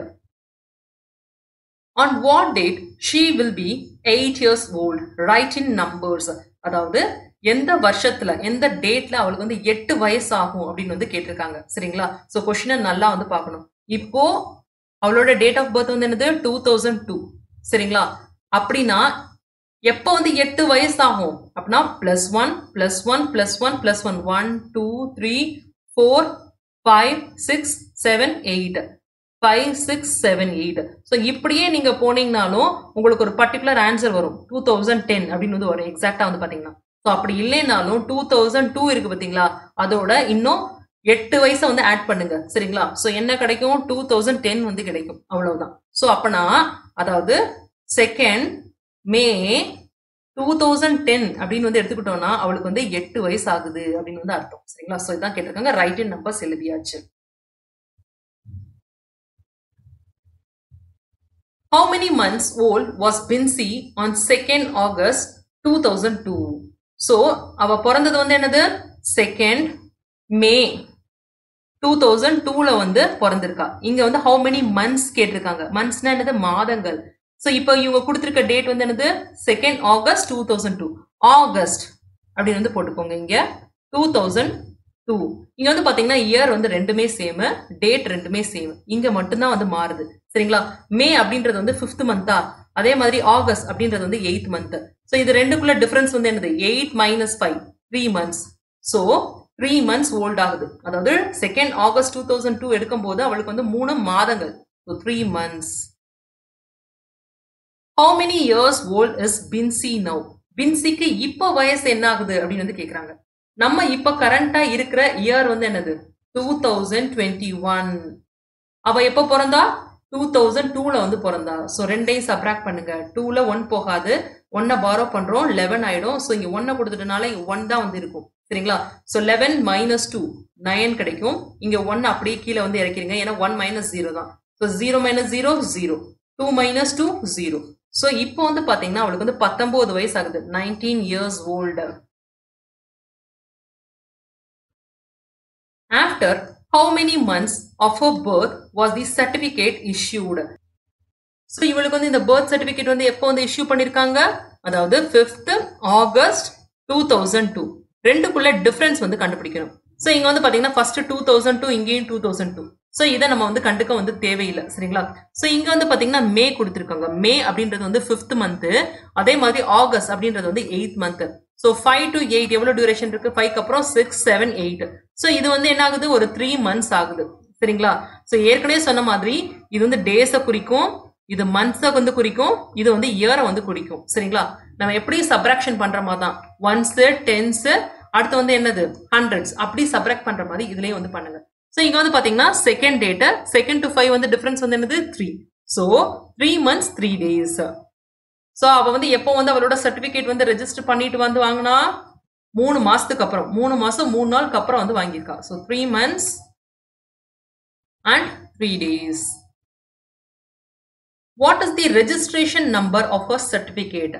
On what date she will be eight years old? Write in numbers. அதாவது எந்த வருஷத்துல எந்த டேட்ல அவளுக்கு வந்து எட்டு வயசு ஆகும் அப்படின்னு வந்து கேட்டிருக்காங்க. சரிங்களா? ஸோ கொஸ்டினை நல்லா வந்து பார்க்கணும். இப்போ அவளோட டேட் ஆஃப் பர்த் வந்து என்னது, டூ தௌசண்ட் டூ. சரிங்களா? அப்படின்னா எப்போ வந்து எட்டு வயசு ஆகும் அப்படின்னா plus one plus one plus one plus one one two three four five six seven eight five six seven eight. So இப்படியே நீங்க போனீங்கனாலும் உங்களுக்கு ஒரு பர்டிகுலர் ஆன்சர் வரும், டூ தௌசண்ட் டென் அப்படின்னு வந்து வரும் எக்ஸாக்டா வந்து பாத்தீங்கன்னா. ஸோ அப்படி இல்லைனாலும் டூ தௌசண்ட் டூ இருக்கு பாத்தீங்களா, அதோட இன்னும் எட்டு வயசை வந்து ஆட் பண்ணுங்க. சரிங்களா? ஸோ என்ன கிடைக்கும், டூ தௌசண்ட் டென் வந்து கிடைக்கும், அவ்வளவுதான். ஸோ அப்பனா அதாவது second May two thousand ten அப்படின்னு வந்து எடுத்துக்கிட்டோம்னா அவளுக்கு வந்து எட்டு வயசு ஆகுது அப்படின்னு வந்து அர்த்தம். சரிங்களா? ஸோ இதான் கேட்டிருக்காங்க. ரைட் இன் நம்பர்ஸ் எழுதியாச்சு. How many months old was Binsi on second August two thousand two? So அவ பிறந்தது வந்து என்னது, செகண்ட் மே டூ தௌசண்ட் டூல வந்து பிறந்திருக்கா. இங்க வந்து how many months கேட்டிருக்காங்க. மந்த்ஸ்னா என்னது, மாதங்கள். சோ இப்போ இவங்க கொடுத்திருக்க டேட் வந்து என்னது, second August two thousand two. August அப்படின்னு வந்து போட்டுக்கோங்க. இங்க டூ தௌசண்ட் டூ. இங்க வந்து பாத்தீங்கன்னா இயர் வந்து ரெண்டுமே சேம், டேட் ரெண்டுமே சேம். இங்க மட்டும்தான் வந்து மாறுது. சரிங்களா? மே அப்படின்றது வந்து பிப்த் மந்தா, அதே மாதிரி ஆகஸ்ட் அப்படின்றது வந்து எயித் மந்த். சோ இது ரெண்டுக்குள்ள டிஃபரன்ஸ் வந்து என்னது, eight minus five, three months. So three months old ஆகுது. அதாவது second August two thousand two எடுக்கும் போது அவளுக்கு வந்து மூணு மாதங்கள். Three months. How many years old is Binsi now? பின்சிக்கு இப்ப வயசு என்ன ஆகுது அப்படின்னு வந்து கேக்குறாங்க. நம்ம இப்ப கரண்டா இருக்கிற இயர் வந்து என்னது, டூ தௌசண்ட் டுவெண்ட்டி ஒன். அவ எப்ப பிறந்தா, டூ தௌசண்ட் டூல வந்து பிறந்தா. சோ ரெண்டையும் சப்ராக்ட் பண்ணுங்க. டூல ஒன் போகாது, ஒன்ன பாரோ பண்றோம், லெவன் ஆயிடும். சோ இங்க ஒன்ன கொடுத்துட்டனால ஒன் தான் வந்து இருக்கும். சரிங்களா? So eleven minus two, nine கிடைக்கும். இங்க ஒன் அப்படியே கீழே வந்து இறக்கிறீங்க, ஏன்னா ஒன் மைனஸ் ஜீரோ தான். So zero minus zero zero, two minus two zero. So இப்போ வந்து பாத்தீங்கன்னா அவளுக்கு வந்து பத்தொன்பது வயசு ஆகுது, nineteen years old. After how many months of her birth was the certificate issued? So இவளுக்கு வந்து இந்த birth certificate வந்து எப்போ வந்து இஷ்யூ பண்ணிருக்காங்க, அதாவது fifth August two thousand two. ரெண்டுக்குள்ள டிஃபரன்ஸ் வந்து கண்டுபிடிக்கணும். சோ இங்க வந்து பாத்தீங்கன்னா ஃபர்ஸ்ட் டூ தௌசண்ட் டூ, இங்கேயும் டூ தௌசண்ட் டூ. சோ இதை நம்ம வந்து கண்டுக்க வந்து தேவையில்லை. சரிங்களா? சோ இங்க வந்து பாத்தீங்கன்னா மே கொடுத்திருக்காங்க. மே அப்படின்றது வந்து பிப்த் மந்த், அதே மாதிரி ஆகஸ்ட் அப்படின்றது வந்து eighth month. So five to eight எவ்வளவு டியூரேஷன் இருக்கு, ஃபைவ்க்கு அப்புறம் சிக்ஸ் செவன் எயிட். சோ இது வந்து என்ன ஆகுது, ஒரு த்ரீ மந்த்ஸ் ஆகுது. சரிங்களா? சோ ஏற்கனவே சொன்ன மாதிரி இது வந்து டேஸை குறிக்கும், இது மந்த்ஸை வந்து குறிக்கும், இது வந்து இயரை வந்து குறிக்கும். சரிங்களா? நம்ம எப்படி சப்ராக்ஷன் பண்ற மாதிரி தான், ஒன்ஸ் டென்ஸ் அடுத்து வந்து என்னது ஹண்ட்ரட்ஸ், அப்படி சப்ராக்ட் பண்ற மாதிரி இதுலயே வந்து பண்ணுங்க. சோ இங்க வந்து பாத்தீங்கன்னா second date, second to five வந்து டிஃபரன்ஸ் வந்து என்னது, three. So three months three days. So அவ வந்து எப்போ வந்து அவளோட சர்டிபிகேட் வந்து ரெஜிஸ்டர் பண்ணிட்டு வந்து வாங்கினா, மூணு மாசத்துக்கு அப்புறம், மூணு மாசம் மூணு நாளுக்கு அப்புறம் வந்து வாங்கியிருக்கா. So three months and three days. What is the registration number of her certificate?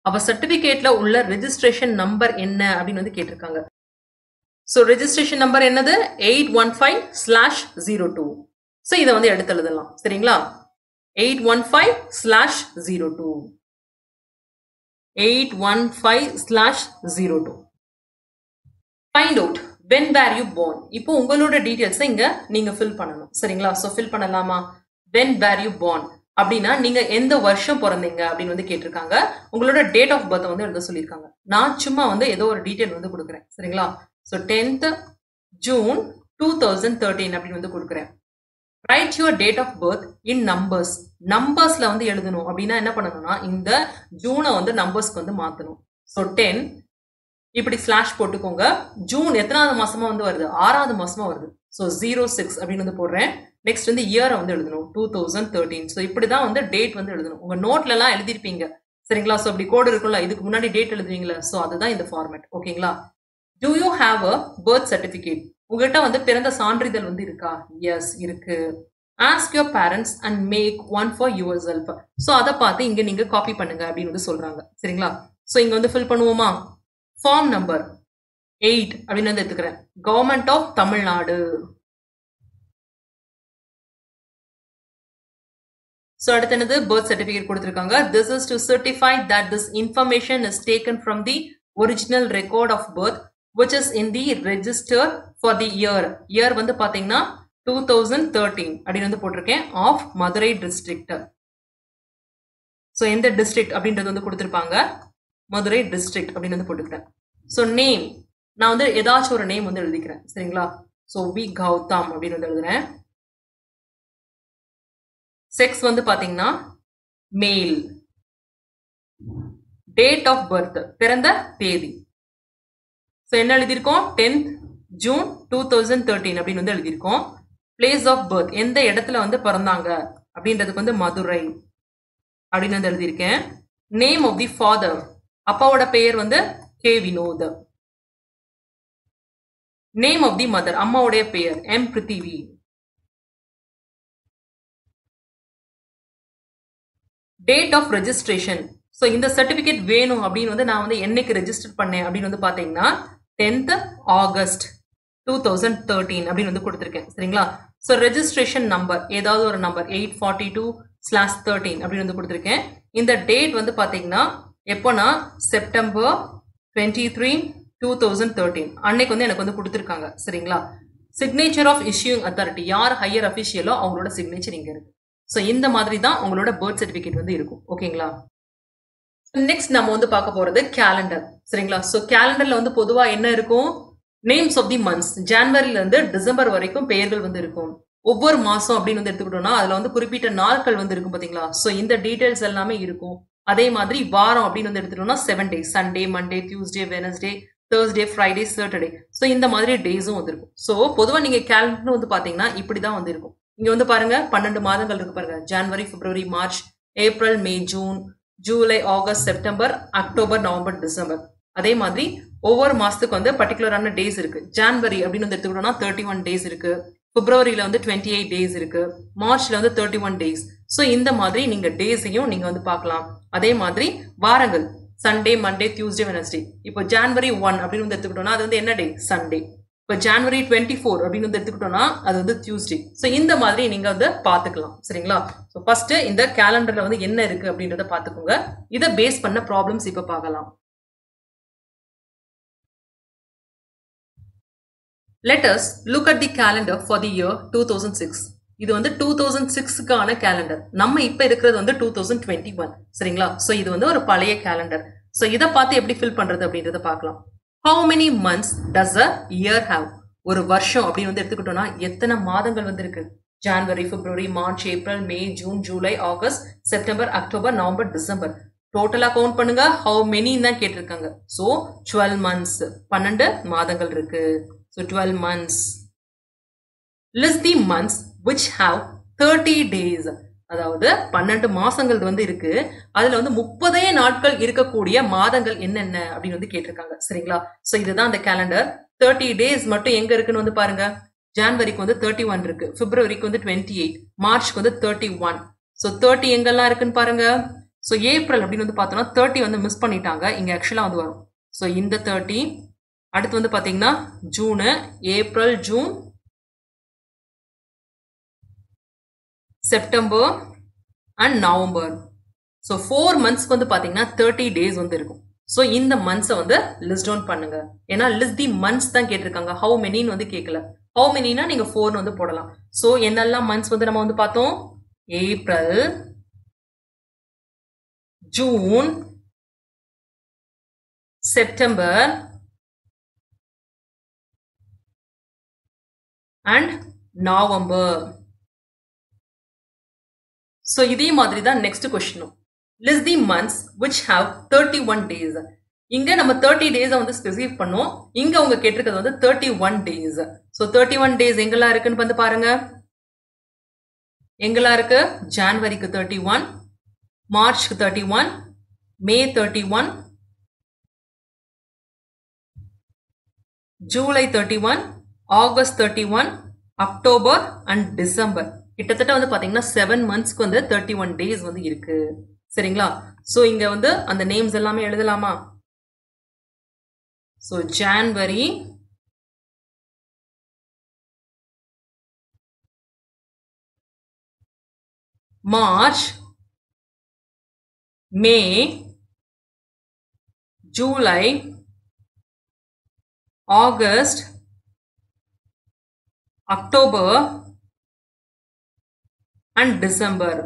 அவ சர்டிபிகேட்ல உள்ள ரெஜிஸ்ட்ரேஷன் நம்பர் என்ன அப்படின்னு வந்து கேட்டிருக்காங்க. ஸோ ரெஜிஸ்ட்ரேஷன் நம்பர் என்னது eight one five slash zero two. So இதை வந்து எடுத்து எழுதலாம் சரிங்களா. Eight one five slash zero two eight one five slash zero two. Find out when were you born. இப்போ உங்களோட டீடைல்ஸ் இங்க நீங்க ஃபில் பண்ணணும் சரிங்களா. ஸோ ஃபில் பண்ணலாமா. when were you born அப்படின்னா நீங்க எந்த வருஷம் பிறந்தீங்க அப்படின்னு வந்து கேட்டிருக்காங்க. உங்களோட டேட் ஆஃப் பர்த் வந்து எழுத சொல்லியிருக்காங்க. நான் சும்மா வந்து ஏதோ ஒரு டீடைல் வந்து கொடுக்குறேன் சரிங்களா. So tenth June two thousand thirteen அப்படின்னு வந்து கொடுக்குறேன். Write your date of birth in numbers. நம்பர்ஸ்ல வந்து எழுதணும் அப்படின்னா என்ன பண்ணணும்னா இந்த ஜூனை வந்து நம்பர்ஸ்க்கு வந்து மாத்தணும். ஸோ டென் இப்படி ஸ்லாஷ் போட்டுக்கோங்க. ஜூன் எத்தனாவது மாசமா வந்து வருது ஆறாவது மாசமா வருது. ஸோ ஜீரோ சிக்ஸ் அப்படின்னு வந்து போடுறேன். நெக்ஸ்ட் வந்து இயரை வந்து எழுதணும் டூ தௌசண்ட் தேர்ட்டீன். ஸோ இப்படிதான் வந்து டேட் வந்து எழுதணும். உங்க நோட்ல எல்லாம் எழுதிருப்பீங்க சரிங்களா. ஸோ அப்படி கோடு இருக்கும்ல இதுக்கு முன்னாடி டேட் எழுதுவீங்களா. ஸோ அதுதான் இந்த ஃபார்மேட் ஓகேங்களா. Do you have a birth certificate? உங்ககிட்ட வந்து பிறந்த சான்றிதழ் வந்து இருக்கா. எஸ் இருக்கு. Ask your parents and make one for yourself. So அதை பார்த்து இங்க நீங்க காப்பி பண்ணுங்க அப்படின்னு வந்து சொல்றாங்க சரிங்களா. ஸோ இங்க வந்து ஃபில் பண்ணுவோமா. ஃபார்ம் நம்பர் எயிட் அப்படின்னு வந்து எடுத்துக்கிறேன். Government of Tamil Nadu. ஸோ அடுத்து என்னது பர்த் சர்டிபிகேட் கொடுத்துருக்காங்க. This is to certify that this information is taken from the original record of birth which is in the register for the year. year வந்து பாத்தீங்கன்னா two thousand thirteen அப்படின்னு வந்து போட்டிருக்கேன் of Madurai district. So எந்த district அப்படின்றது வந்து கொடுத்துருப்பாங்க. Madurai district அப்படின்னு வந்து போட்டுக்கிறேன். ஸோ நேம் நான் வந்து ஏதாச்சும் ஒரு நேம் வந்து எழுதிக்கிறேன் சரிங்களா. ஸோ வி கௌதம் அப்படின்னு வந்து எழுதுறேன். செக்ஸ் வந்து பாத்தீங்கன்னா மேல். டேட் ஆஃப் பர்த் பிறந்த தேதி. ஸோ என்ன எழுதியிருக்கோம் tenth June two thousand thirteen அப்படின்னு வந்து எழுதியிருக்கோம். பிளேஸ் ஆஃப் பர்த் எந்த இடத்துல வந்து பிறந்தாங்க அப்படின்றதுக்கு வந்து மதுரை அப்படின்னு வந்து எழுதியிருக்கேன். நேம் ஆஃப் தி ஃபாதர் அப்பாவோட பெயர் வந்து K Vinod. Name of the mother அம்மாவுடைய பெயர் M Prithvi. Date of registration. So இந்த சர்டிபிகேட் வேணும் அப்படின்னு வந்து நான் வந்து என்னைக்கு ரெஜிஸ்டர் பண்ணேன் அப்படின்னு வந்து பாத்தீங்கன்னா tenth August two thousand thirteen அப்படின்னு வந்து கொடுத்துருக்கேன் சரிங்களா. ஸோ ரெஜிஸ்ட்ரேஷன் நம்பர் ஏதாவது ஒரு number eight forty two slash thirteen அப்படின்னு வந்து கொடுத்துருக்கேன். இந்த டேட் வந்து பாத்தீங்கன்னா எப்போனா September twenty three two thousand thirteen அன்னைக்கு வந்து எனக்கு வந்து கொடுத்துருக்காங்க சரிங்களா. சிக்னேச்சர் ஆஃப் இஷ்யூங் அத்தாரிட்டி யார் ஹையர் அஃபிஷியலோ அவங்களோட சிக்னேச்சர் இங்க இருக்கு. ஸோ இந்த மாதிரி தான் உங்களோட பர்த் சர்டிபிகேட் வந்து இருக்கும் ஓகேங்களா. நெக்ஸ்ட் நம்ம வந்து பார்க்க போறது கேலண்டர் சரிங்களா. ஸோ கேலண்டர்ல வந்து பொதுவா என்ன இருக்கும் நேம்ஸ் ஆஃப் தி மந்த்ஸ். ஜனவரில இருந்து டிசம்பர் வரைக்கும் பெயர்கள் வந்து இருக்கும். ஒவ்வொரு மாசம் அப்படின்னு வந்து எடுத்துக்கிட்டோம்னா அதுல வந்து குறிப்பிட்ட நாட்கள் வந்து இருக்கும் பாத்தீங்களா. ஸோ இந்த டீடைல்ஸ் எல்லாமே இருக்கும். அதே மாதிரி வாரம் அப்படின்னு வந்து எடுத்துட்டோம்னா seven days Sunday Monday Tuesday Wednesday Thursday Friday Saturday. So இந்த மாதிரி டேஸும் வந்து இருக்கும். ஸோ பொதுவாக நீங்க கேலண்டர் வந்து பாத்தீங்கன்னா இப்படிதான் வந்து இருக்கும். இங்க வந்து பாருங்க பன்னெண்டு மாதங்கள் இருக்கு பாருங்க. January February March April May June July August September October November December. அதே மாதிரி ஒவ்வொரு மாசத்துக்கு வந்து பர்டிகுலரான டேஸ் இருக்கு. ஜனவரி அப்படின்னு வந்து எடுத்துக்கிட்டோம்னா தேர்ட்டி ஒன் டேஸ் இருக்கு. பிப்ரவரியில வந்து டுவெண்ட்டி எயிட் டேஸ் இருக்கு. மார்ச்ல வந்து தேர்ட்டி ஒன் டேஸ். ஸோ இந்த மாதிரி நீங்க டேஸையும் நீங்க வந்து பார்க்கலாம். அதே மாதிரி வாரங்கள் சண்டே மண்டே டியூஸ்டே வெனஸ்டே. இப்போ ஜனவரி ஒன் அப்படின்னு வந்து எடுத்துக்கிட்டோம்னா அது வந்து என்ன டே சண்டே. இப்போ ஜனவரி டுவெண்ட்டி ஃபோர் அப்படின்னு வந்து எடுத்துக்கிட்டோம்னா அது வந்து டியூஸ்டே. ஸோ இந்த மாதிரி நீங்க வந்து பாத்துக்கலாம் சரிங்களா. ஸோ ஃபர்ஸ்ட் இந்த கேலண்டர்ல வந்து என்ன இருக்கு அப்படின்றத பாத்துக்கோங்க. இதை பேஸ் பண்ண ப்ராப்ளம்ஸ் இப்ப பார்க்கலாம். Let us look at the calendar for the year two thousand six. இது வந்து டூ தௌசண்ட் சிக்ஸ்க்கான கேலண்டர். நம்ம இப்ப இருக்கிறது வந்து டூ தௌசண்ட் டுவெண்ட்டி ஒன் சரிங்களா. ஸோ இது வந்து ஒரு பழைய கேலண்டர். ஸோ இதை பார்த்து எப்படி ஃபில் பண்றது அப்படின்றத பார்க்கலாம். How many months does a year have? ஒரு வருஷம் அப்படின்னு வந்து எடுத்துக்கிட்டோம்னா எத்தனை மாதங்கள் வந்து இருக்கு. January February March April May June July August September October November December. டோட்டலா கவுண்ட் பண்ணுங்க. ஹவு மெனி தான் கேட்டிருக்காங்க. ஸோ டுவெல் மந்த்ஸ் பன்னெண்டு மாதங்கள் இருக்கு. So twelve months. List the months which have thirty days. அதாவது பன்னெண்டு மாசங்கள் வந்து இருக்கு. அதுல வந்து முப்பதே நாட்கள் இருக்கக்கூடிய மாதங்கள் என்னென்ன அப்படின்னு வந்து கேட்டிருக்காங்க சரிங்களா. சோ இதுதான் அந்த கேலண்டர். தேர்ட்டி டேஸ் மட்டும் எங்க இருக்குன்னு வந்து பாருங்க. ஜனவரிக்கு வந்து தேர்ட்டி ஒன் இருக்கு. பிப்ரவரிக்கு வந்து டுவெண்ட்டி எயிட் மார்ச்க்கு வந்து தேர்ட்டி ஒன். ஸோ தேர்ட்டி எங்கெல்லாம் இருக்குன்னு பாருங்க. ஸோ ஏப்ரல் அப்படின்னு வந்து பார்த்தோம்னா தேர்ட்டி வந்து மிஸ் பண்ணிட்டாங்க, இங்கே ஆக்சுவலாக வந்து வரும். ஸோ இந்த தேர்ட்டி, அடுத்து வந்து பார்த்தீங்கன்னா June, April, June, September and November. So four மந்த்ஸ்க்கு வந்து பார்த்தீங்கன்னா தேர்ட்டி டேஸ் வந்து இருக்கும். ஸோ இந்த மந்த்ஸை வந்து லிஸ்ட் டவுன் பண்ணுங்க. ஏன்னா லிஸ்ட் தி மந்த்ஸ் தான் கேட்டிருக்காங்க, ஹவு மெனின்னு வந்து கேட்கல. ஹவு மெனினா நீங்க ஃபோர்னு வந்து போடலாம். ஸோ என்னெல்லாம் மந்த்ஸ் வந்து நம்ம வந்து பார்த்தோம், April, June, September and November. So இதே மாதிரி தான் நெக்ஸ்ட் கொஸ்டினும். List the months which have thirty-one days. இங்க நம்ம thirty days வந்து ஸ்பெசிஃபை பண்ணோம், இங்க உங்க கேட்டிருக்கிறது வந்து thirty-one days. so thirty-one days எங்கெல்லாம் இருக்குன்னு வந்து பாருங்க. எங்கெல்லாம் இருக்கு, ஜனவரிக்கு thirty-one, மார்ச்க்கு thirty-one, May thirty-one, July thirty-one, August thirty-one, October and December. கிட்டத்தட்ட வந்து பாத்தீங்கன்னா செவன் மந்த்ஸ்க்கு வந்து தேர்ட்டி ஒன் டேஸ் வந்து இருக்கு. சரிங்களா? சோ இங்க வந்து அந்த நேம்ஸ் எல்லாமே எழுதலாமா? So January, March, May, July, August, October and December.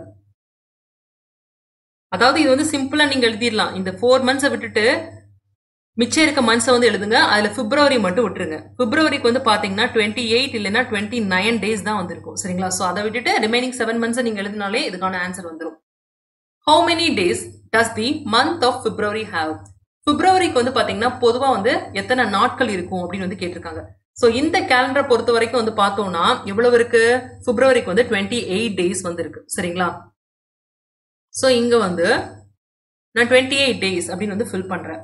அதாவது இது வந்து சிம்பிளா நீங்க எழுதிடலாம். இந்த ஃபோர் மந்த்ஸை விட்டுட்டு மிச்சம் இருக்க மந்த்ஸை வந்து எழுதுங்க. அதுல பிப்ரவரி மட்டும் விட்டுருங்க. பிப்ரவரிக்கு வந்து பாத்தீங்கன்னா டுவெண்ட்டி எயிட் இல்லைன்னா டுவெண்ட்டி நைன் டேஸ் தான் வந்திருக்கும். சரிங்களா? ஸோ அதை விட்டுட்டு ரிமைனிங் செவன் மந்த்ஸை நீங்க எழுதினாலே இதுக்கான ஆன்சர் வந்துடும். How many days does the month of February have? பிப்ரவரிக்கு வந்து பாத்தீங்கன்னா பொதுவா வந்து எத்தனை நாட்கள் இருக்கும் அப்படின்னு வந்து கேட்டிருக்காங்க. ஸோ இந்த கேலண்டரை பொறுத்த வரைக்கும் வந்து பார்த்தோம்னா எவ்வளவு இருக்கு, பிப்ரவரிக்கு வந்து டுவெண்ட்டி எயிட் டேஸ் வந்து இருக்கு. சரிங்களா? ஸோ இங்க வந்து நான் டுவெண்ட்டி எயிட் டேஸ் அப்படின்னு வந்து ஃபில் பண்றேன்.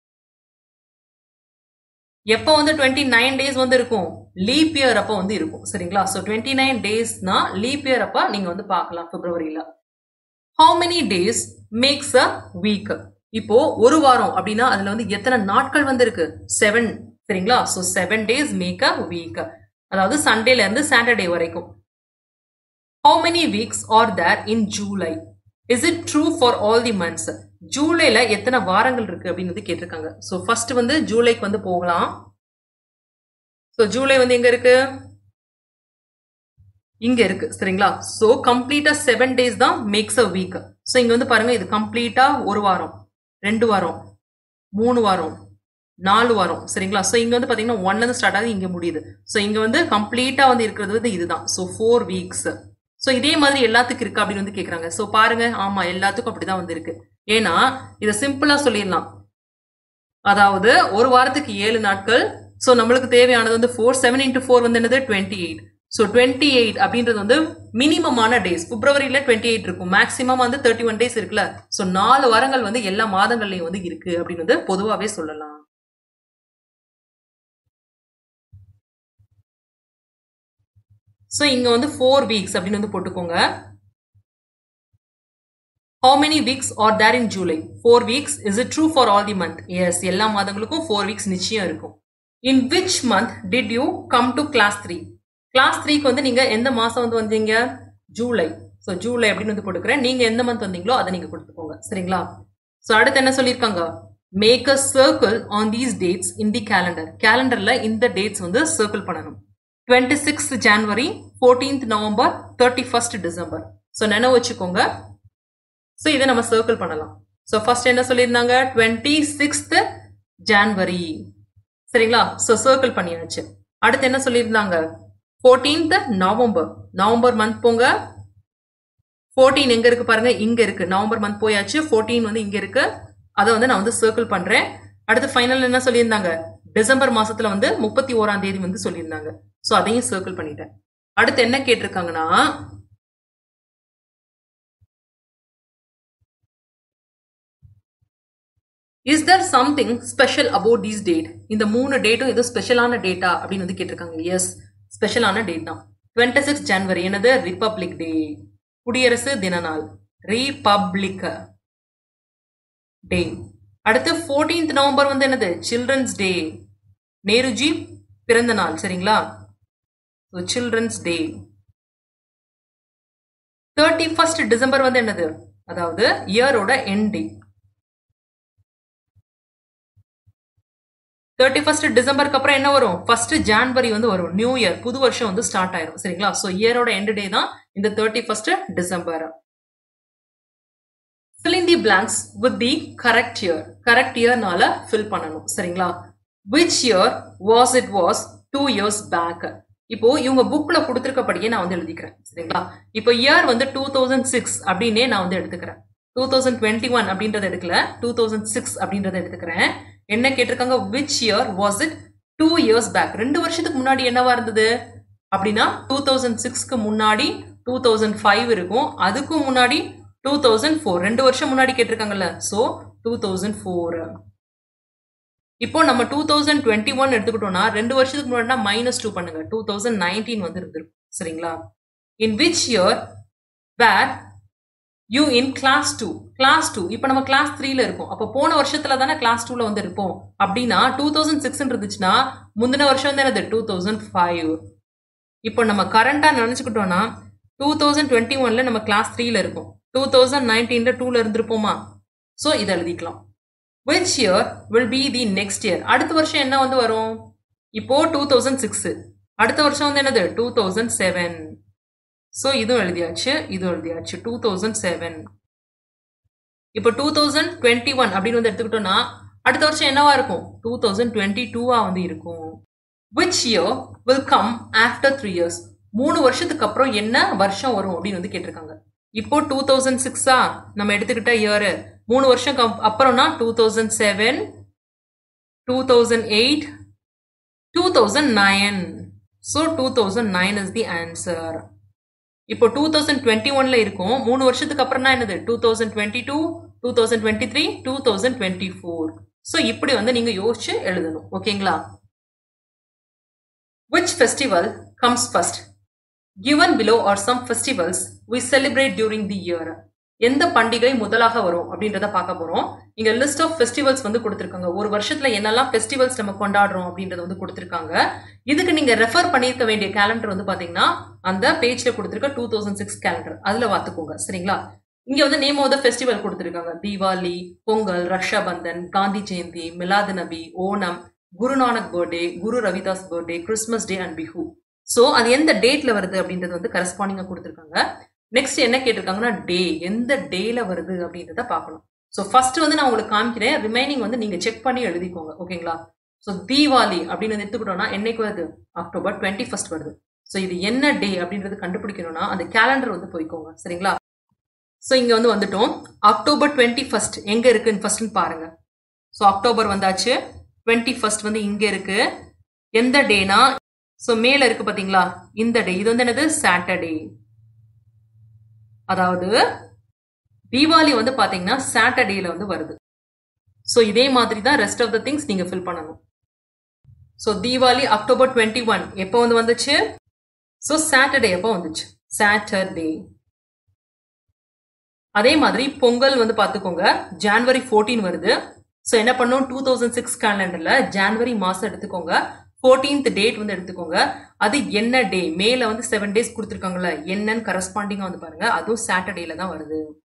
எப்போ வந்து டுவெண்ட்டி நைன் டேஸ் வந்து இருக்கும், லீப் இயர் அப்போ வந்து இருக்கும். சரிங்களா? ஸோ டுவெண்ட்டி நைன் டேஸ்னா லீப் இயர் அப்ப நீங்க வந்து பார்க்கலாம் பிப்ரவரியில. How many days makes a week? இப்போ ஒரு வாரம் அப்படின்னா அதுல வந்து எத்தனை நாட்கள் வந்து இருக்கு, செவன். சரிங்களா? So seven days make a week, அதாவது சண்டேல இருந்து சாட்டர்டே வரைக்கும். How many weeks are there in July? Is it true for all the months? ஜூலைல எத்தனை வாரங்கள் இருக்கு அப்படின்னு வந்து கேட்டிருக்காங்க. ஸோ ஃபர்ஸ்ட் வந்து ஜூலைக்கு வந்து போகலாம். ஸோ ஜூலை வந்து எங்க இருக்கு, இங்க இருக்கு. சரிங்களா? ஸோ கம்ப்ளீட்டா செவன் டேஸ் தான் மேக்ஸ் அ வீக். ஸோ இங்க வந்து பாருங்க, இது கம்ப்ளீட்டா ஒரு வாரம், ரெண்டு வாரம், மூணு வாரம், நாலு வாரம். சரிங்களா? ஸோ இங்க வந்து பாத்தீங்கன்னா ஒன்ல இருந்து ஸ்டார்ட் ஆகுது, இங்க முடியுது. ஸோ இங்க வந்து கம்ப்ளீட்டா வந்து இருக்கிறது வந்து இதுதான். So four weeks. ஸோ இதே மாதிரி எல்லாத்துக்கும் இருக்கு அப்படின்னு வந்து கேட்கறாங்க. ஸோ பாருங்க, ஆமா எல்லாத்துக்கும் அப்படிதான் வந்து இருக்கு. ஏன்னா இதை சிம்பிளா சொல்லிடலாம். அதாவது ஒரு வாரத்துக்கு ஏழு நாட்கள். ஸோ நம்மளுக்கு தேவையானது வந்து ஃபோர், செவன் இன்டூ ஃபோர் வந்து என்னது twenty eight. So twenty eight அப்படின்றது வந்து மினிமமான டேஸ். பிப்ரவரியில டுவெண்ட்டி எயிட் இருக்கும், மேக்ஸிமம் வந்து தேர்ட்டி ஒன் டேஸ் இருக்குல்ல. ஸோ நாலு வாரங்கள் வந்து எல்லா மாதங்கள்லயும் வந்து இருக்கு அப்படின்னு வந்து பொதுவாகவே சொல்லலாம். ஸோ இங்க வந்து ஃபோர் வீக்ஸ் அப்படின்னு வந்து போட்டுக்கோங்க. How many weeks are there in July? four weeks. Is it true for all the month? Yes, எல்லா மாதங்களுக்கும் four weeks நிச்சயம் இருக்கும். In which month did you come to class three? class three க்கு வந்து நீங்க எந்த மாசம் வந்து வந்தீங்க? ஜூலை. ஸோ ஜூலை அப்படின்னு வந்து போட்டுக்கிறேன். நீங்க எந்த மந்த் வந்தீங்களோ அதை நீங்க கொடுத்துக்கோங்க. சரிங்களா? ஸோ அடுத்து என்ன சொல்லியிருக்காங்க, make a circle on these dates in the calendar. கேலண்டர்ல இந்த டேட்ஸ் வந்து சர்க்கிள் பண்ணணும். Twenty sixth January, fourteenth November, thirty first December. So நினைவு வச்சுக்கோங்க. ஸோ இதை நம்ம சர்க்கிள் பண்ணலாம். ஸோ ஃபர்ஸ்ட் என்ன சொல்லியிருந்தாங்க, டுவெண்ட்டி சிக்ஸ்த் ஜனவரி. சரிங்களா? ஸோ சர்க்கிள் பண்ணியாச்சு. அடுத்து என்ன சொல்லியிருந்தாங்க, ஃபோர்டீன்த் நவம்பர். நவம்பர் மந்த் போங்க. ஃபோர்டீன் எங்க இருக்கு பாருங்க, இங்க இருக்கு. நவம்பர் மந்த் போயாச்சு, ஃபோர்டீன் வந்து இங்க இருக்கு. அதை வந்து நான் வந்து சர்க்கிள் பண்றேன். அடுத்து ஃபைனல் என்ன சொல்லியிருந்தாங்க, டிசம்பர் மாசத்துல வந்து முப்பத்தி ஓராம் தேதி வந்து சொல்லியிருந்தாங்க. ஸோ அதையும் சர்க்கிள் பண்ணிட்டேன். அடுத்து என்ன கேட்டிருக்காங்கன்னா, is there something special about these date? இந்த மூணு டேட்டும் ஏதோ ஸ்பெஷலான டேட்டா அப்படின்னு வந்து கேட்டிருக்காங்க. எஸ், ஸ்பெஷலான டேட் தான். டுவெண்ட்டி சிக்ஸ் ஜனவரி என்னது, ரிப்பப்ளிக் டே, குடியரசு தின நாள். ரிபப்ளிக். டே. அடுத்து fourteenth நவம்பர் வந்து என்னது? Children's day. நேருஜி பிறந்த நாள். சரிங்களா? Children's day. thirty-first டிசம்பர் வந்து என்னது? அதாவது இயரோட எண்ட் டே. thirty-first டிசம்பருக்கு அப்புறம் என்ன வரும்? ஃபர்ஸ்ட் ஜான்வரி வந்து வரும். நியூ இயர், புது வருஷம் வந்து ஸ்டார்ட் ஆயிரும். சரிங்களா? சோ இயரோட எண்ட் டே தான் இந்த thirty-first December. fill in the blanks with the correct year. correct year நால fill பண்ணனும். சரிங்களா? which year was it was two years back. இப்போ இவங்க புக்ல கொடுத்திருக்கபடியே நான் வந்து எழுதிக்கிறேன். சரிங்களா? இப்போ இயர் வந்து two thousand six அப்படினே நான் வந்து எடுத்துக்கிறேன். two thousand twenty-one அப்படின்றத எடுக்கல, two thousand six அப்படின்றத எடுத்துக்கிறேன். என்ன கேட்டிருக்காங்க? which year was it two years back. ரெண்டு வருஷத்துக்கு முன்னாடி என்னவா இருந்தது அப்படினா two thousand six க்கு முன்னாடி two thousand five இருக்கும். அதுக்கு முன்னாடி two thousand four. ரெண்டு வருஷம் முன்னாடி கேட்டிருக்காங்கல்ல. So two thousand four. இப்போ நம்ம two thousand twenty-one எடுத்துக்கிட்டோம்னா ரெண்டு வருஷத்துக்கு முன்னாடினா minus two பண்ணுங்க. two thousand nineteen வந்து இருந்திருக்கும். சரிங்களா? in which year were you in class two. class two. இப்போ நம்ம class three ல இருக்கோம். அப்ப போன வருஷத்துல தான class two ல வந்து இருப்போம். அப்படினா two thousand six இருந்துச்சுனா முந்தின வருஷம் வந்து என்னது? two thousand five. இப்போ நம்ம கரண்டா நினைச்சுக்கிட்டோம்னா two thousand twenty-one ல நம்ம class three ல இருக்கோம். two thousand nineteen ல two ல இருந்திருப்போமா? சோ இத எழுதிக்கலாம். which year will be the next year. அடுத்த வருஷம் என்ன வந்து வரும்? இப்போ two thousand six. அடுத்த வருஷம் வந்து என்னது? two thousand seven. சோ இதுவும் எழுதியாச்சு, இதுவும் எழுதியாச்சு. two thousand seven. இப்போ two thousand twenty-one அப்படினு வந்து எடுத்துக்கிட்டோம்னா அடுத்த வருஷம் என்னவா இருக்கும்? two thousand twenty-two ஆ வந்து இருக்கும். which year will come after three years. மூணு வருஷத்துக்கு அப்புறம் என்ன வருஷம் வரும் அப்படினு வந்து கேட்டிருக்காங்க. இப்போ two thousand six ஆ நம்ம எடுத்துக்கிட்ட இயர். மூணு வருஷம் அப்புறம்னா two thousand seven, two thousand eight, two thousand nine. So two thousand nine is the answer. இப்போ two thousand twenty-one ல இருக்கும். மூணு வருஷத்துக்கு அப்புறம்னா என்னது? two thousand twenty-two, two thousand twenty-three, two thousand twenty-four. So இப்படி வந்து நீங்க யோசிச்சு எழுதணும். ஓகேங்களா? which festival comes first? given below are some festivals we celebrate during the year. எந்த பண்டிகை முதலாக வரும் அப்படின்றத பார்க்க போறோம். இங்க லிஸ்ட் ஆஃப் ஃபெஸ்டிவல்ஸ் வந்து கொடுத்திருக்காங்க. ஒரு வருஷத்துல என்னெல்லாம் ஃபெஸ்டிவல்ஸ் நம்ம கொண்டாடுறோம் அப்படின்றத வந்து கொடுத்திருக்காங்க. இதுக்கு நீங்க ரெஃபர் பண்ணிருக்க வேண்டிய கேலண்டர் வந்து பாத்தீங்கன்னா அந்த பேஜ்ல கொடுத்திருக்க two thousand six கேலண்டர். அதுல பாத்துக்கோங்க. சரிங்களா? இங்க வந்து நேம் ஆஃப் தி ஃபெஸ்டிவல் கொடுத்திருக்காங்க. Deepavali, Pongal, Rakshabandhan, Gandhi Jayanti, Milad Nabi, Onam, Guru Nanak birthday, Guru Ravidas birthday, Christmas day and Bihu. So அது எந்த டேட்ல வருது அப்படின்றது வந்து கரஸ்பாண்டிங்கா கொடுத்திருக்காங்க. நெக்ஸ்ட் என்ன கேட்டிருக்காங்கன்னா டே, எந்த டேல வருது அப்படின்றத பார்க்கணும். சோ ஃபர்ஸ்ட் வந்து நான் உங்களுக்கு காமிக்கிறேன். ரிமைனிங் வந்து நீங்க செக் பண்ணி எழுதிக்கோங்க. ஓகேங்களா? சோ தீபாவளி அப்படின்னு எடுத்துக்கிட்டோம்னா என்னைக்கு வருது? அக்டோபர் twenty-first வருது. சோ இது என்ன டே அப்படின்றது கண்டுபிடிக்கணும்னா அந்த கேலண்டர் வந்து போய்க்கோங்க. சரிங்களா? சோ இங்க வந்து வந்துட்டோம். அக்டோபர் twenty-first எங்க இருக்குன்னு ஃபர்ஸ்ட் பாருங்க. சோ அக்டோபர் வந்தாச்சு. twenty-first வந்து இங்க இருக்கு. எந்த டேனா சோ மேல இருக்கு பாத்தீங்களா? இந்த டே. இது வந்து என்னது? சாட்டர்டே. அதாவது தீபாவளி வந்து பாத்தீங்கன்னா சாட்டர்டேல வந்து வருது. சோ இதே மாதிரி தான் ரெஸ்ட் ஆஃப் தி திங்ஸ் நீங்க ஃபில் பண்ணணும். சோ தீபாவளி அக்டோபர் twenty-one எப்போ வந்து வந்துச்சு? சோ சாட்டர்டே எப்போ வந்துச்சு? சாட்டர்டே. அதே மாதிரி பொங்கல் வந்து பாத்துக்கோங்க. ஜனவரி fourteen வருது. சோ என்ன பண்ணும்? two thousand six கேலண்டர்ல ஜனவரி மாசம் எடுத்துக்கோங்க. fourteenth டேட் வந்து எடுத்துக்கோங்க. அது என்ன டே? மேல வந்து செவன் டேஸ் கொடுத்திருக்காங்கல்ல, என்னன்னு கரஸ்பாண்டிங்கா வந்து பாருங்க. அதுவும் சாட்டர்டேல தான் வருது.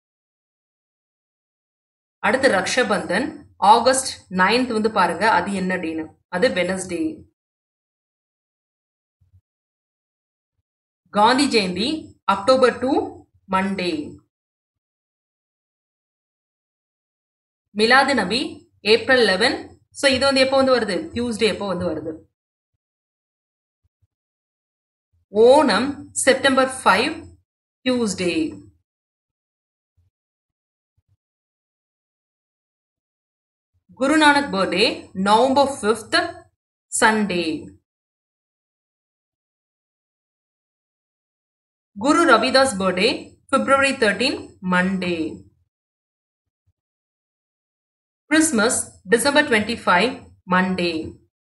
அடுத்து ரக்ஷாபந்தன் ஆகஸ்ட் ninth வந்து பாருங்க. அது என்ன டேன்னு? அது Wednesday. Gandhi Jayanti October two Monday. Milad Nabi April eleven. So இது வந்து எப்போ வந்து வருது? டியூஸ்டே எப்போ வந்து வருது. Onam September five Tuesday. Guru Nanak birthday November fifth Sunday. Guru Ravidas birthday February thirteen Monday. Christmas December twenty-five Monday.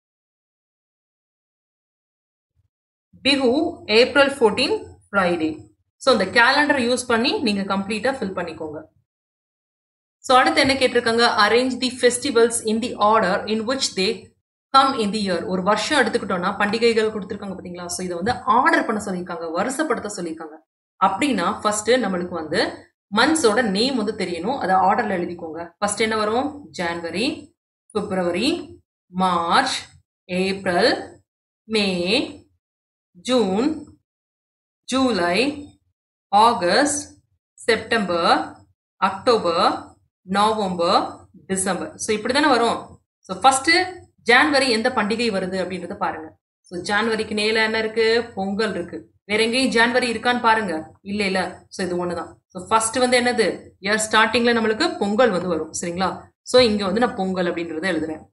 Bihu April fourteen Friday. So இந்த கேலண்டர் யூஸ் பண்ணி நீங்க கம்ப்ளீட்டா ஃபில் பண்ணிக்கோங்க. ஸோ அடுத்து என்ன கேட்டிருக்காங்க, arrange the festivals in the order in which they come in the year. ஒரு வருஷம் எடுத்துக்கிட்டோம்னா பண்டிகைகள் கொடுத்துருக்காங்க பார்த்தீங்களா. ஸோ இதை வந்து ஆர்டர் பண்ண சொல்லியிருக்காங்க, வருஷப்படுத்த சொல்லியிருக்காங்க. அப்படின்னா ஃபர்ஸ்ட் நம்மளுக்கு வந்து மந்த்ஸோட நேம் வந்து தெரியணும், அதை ஆர்டர்ல எழுதிக்கோங்க. ஃபர்ஸ்ட் என்ன வரும், January, February, March, April, May, June, July, August, September, October, November, December. So இப்படி தானே வரும். ஸோ ஃபர்ஸ்ட் ஜான்வரி எந்த பண்டிகை வருது அப்படின்றத பாருங்க. ஸோ ஜான்வரிக்கு நேல என்ன இருக்கு, பொங்கல் இருக்கு. வேற எங்கேயும் ஜான்வரி இருக்கான்னு பாருங்க, இல்ல இல்ல. ஸோ இது ஒண்ணுதான். ஸோ ஃபர்ஸ்ட் வந்து என்னது, இயர் ஸ்டார்டிங்ல நம்மளுக்கு பொங்கல் வந்து வரும், சரிங்களா. ஸோ இங்க வந்து நான் பொங்கல் அப்படின்றத எழுதுறேன்.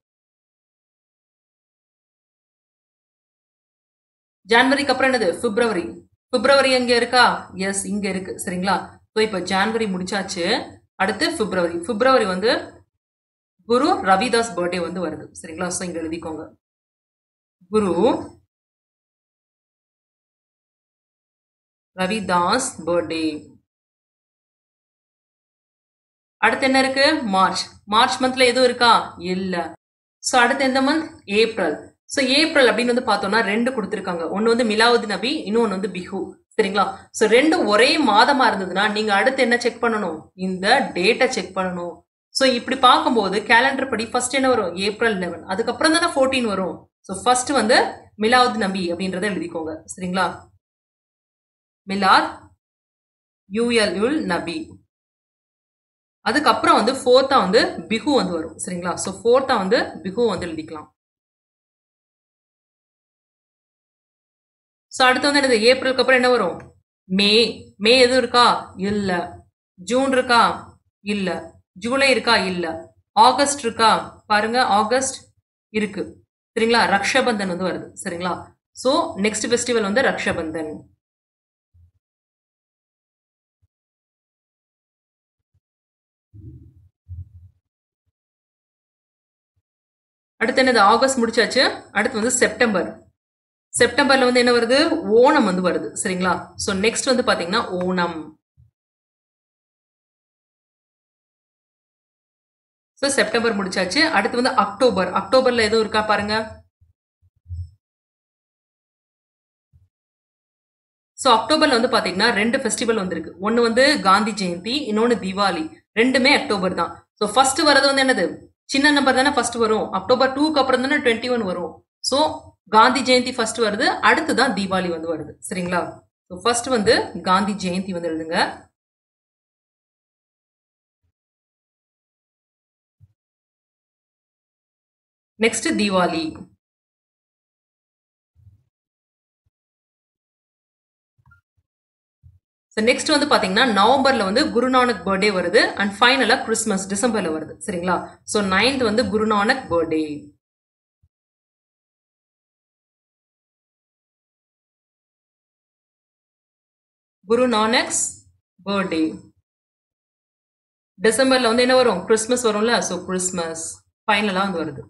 ஜான்வரிக்கு அப்புறம் என்னது, பிப்ரவரி. பிப்ரவரி எங்க இருக்கா, எஸ் இங்க இருக்கு, சரிங்களா. ஸோ இப்போ ஜான்வரி முடிச்சாச்சு. அடுத்து பிப்ரவரி. பிப்ரவரி வந்து குரு ரவிதாஸ் பர்த்டே வந்து வருது, சரிங்களா. ஸோ இங்க எழுதிக்கோங்க, குரு ரவிதாஸ் பர்த்டே. அடுத்து என்ன இருக்கு, மார்ச். மார்ச் மந்த்ல எதுவும் இருக்கா, இல்ல. ஸோ அடுத்து எந்த மந்த், ஏப்ரல். ஸோ ஏப்ரல் அப்படின்னு வந்து பார்த்தோம்னா ரெண்டு கொடுத்துருக்காங்க, ஒன்னு வந்து மிலாவுத் நபி, இன்னொன்னு வந்து பிஹு, சரிங்களா. ஸோ ரெண்டும் ஒரே மாதமா இருந்ததுன்னா நீங்க அடுத்து என்ன செக் பண்ணணும், இந்த டேட்டை செக் பண்ணணும். ஸோ இப்படி பார்க்கும்போது கேலண்டர் படி ஃபர்ஸ்ட் என்ன வரும், ஏப்ரல் லெவன், அதுக்கப்புறம் தானே ஃபோர்டீன் வரும். ஸோ ஃபர்ஸ்ட் வந்து மிலாவுத் நபி அப்படின்றத எழுதிக்கோங்க, சரிங்களா. மிலாத் யூஎல் நபி. அதுக்கப்புறம் வந்து ஃபோர்த்தா வந்து பிஹு வந்து வரும், சரிங்களா. ஸோ ஃபோர்த்தா வந்து பிஹு வந்து எழுதிக்கலாம். ஸோ அடுத்து வந்து என்னது, ஏப்ரலுக்கு அப்புறம் என்ன வரும், மே. மே எதுவும் இருக்கா, இல்ல. ஜூன் இருக்கா, இல்ல. ஜூலை இருக்கா, இல்ல. ஆகஸ்ட் இருக்கா, பாருங்க ஆகஸ்ட் இருக்கு, சரிங்களா. ரக்ஷபந்தன் வந்து வருது, சரிங்களா. ஸோ நெக்ஸ்ட் ஃபெஸ்டிவல் வந்து ரக்ஷபந்தன். அடுத்து என்னது, ஆகஸ்ட் முடிச்சாச்சு. அடுத்து வந்து செப்டம்பர். செப்டம்பர்ல வந்து என்ன வருது, ஓணம் வந்து வருது, சரிங்களா. சோ நெக்ஸ்ட் வந்து பாத்தீங்கன்னா ஓணம். சோ செப்டம்பர் முடிச்சாச்சு. அடுத்து வந்து அக்டோபர். அக்டோபர்ல எதுவும் இருக்கா பாருங்க. சோ அக்டோபர்ல வந்து பாத்தீங்கன்னா ரெண்டு ஃபெஸ்டிவல் வந்திருக்கு. ஒன்னு வந்து காந்தி ஜெயந்தி, இன்னொன்னு தீபாவளி. ரெண்டுமே அக்டோபர் தான். சோ ஃபர்ஸ்ட் வரது வந்து என்னது, சின்ன நம்பர் தானே ஃபர்ஸ்ட் வரும். அக்டோபர் டூக்கு அப்புறம் தானே டுவெண்ட்டி ஒன் வரும். சோ காந்தி ஜெயந்தி ஃபர்ஸ்ட் வருது, அடுத்துதான் தீபாவளி வந்து வருது, சரிங்களா. ஃபர்ஸ்ட் வந்து காந்தி ஜெயந்தி வந்து எழுதுங்க. நெக்ஸ்ட் தீபாவளி. நெக்ஸ்ட் வந்து பாத்தீங்கன்னா நவம்பர்ல வந்து குருநானக் பர்த்டே வருது. அண்ட் ஃபைனலா கிறிஸ்மஸ் டிசம்பர்ல வருது, சரிங்களா. சோ நைன்த் வந்து குருநானக் பர்த்டே. குருநானக்ஸ் பர்த்டே. டிசம்பர்ல வந்து என்ன வரும், கிறிஸ்மஸ் வரும்ல. சோ கிறிஸ்மஸ் ஃபைனலா வந்து வருது.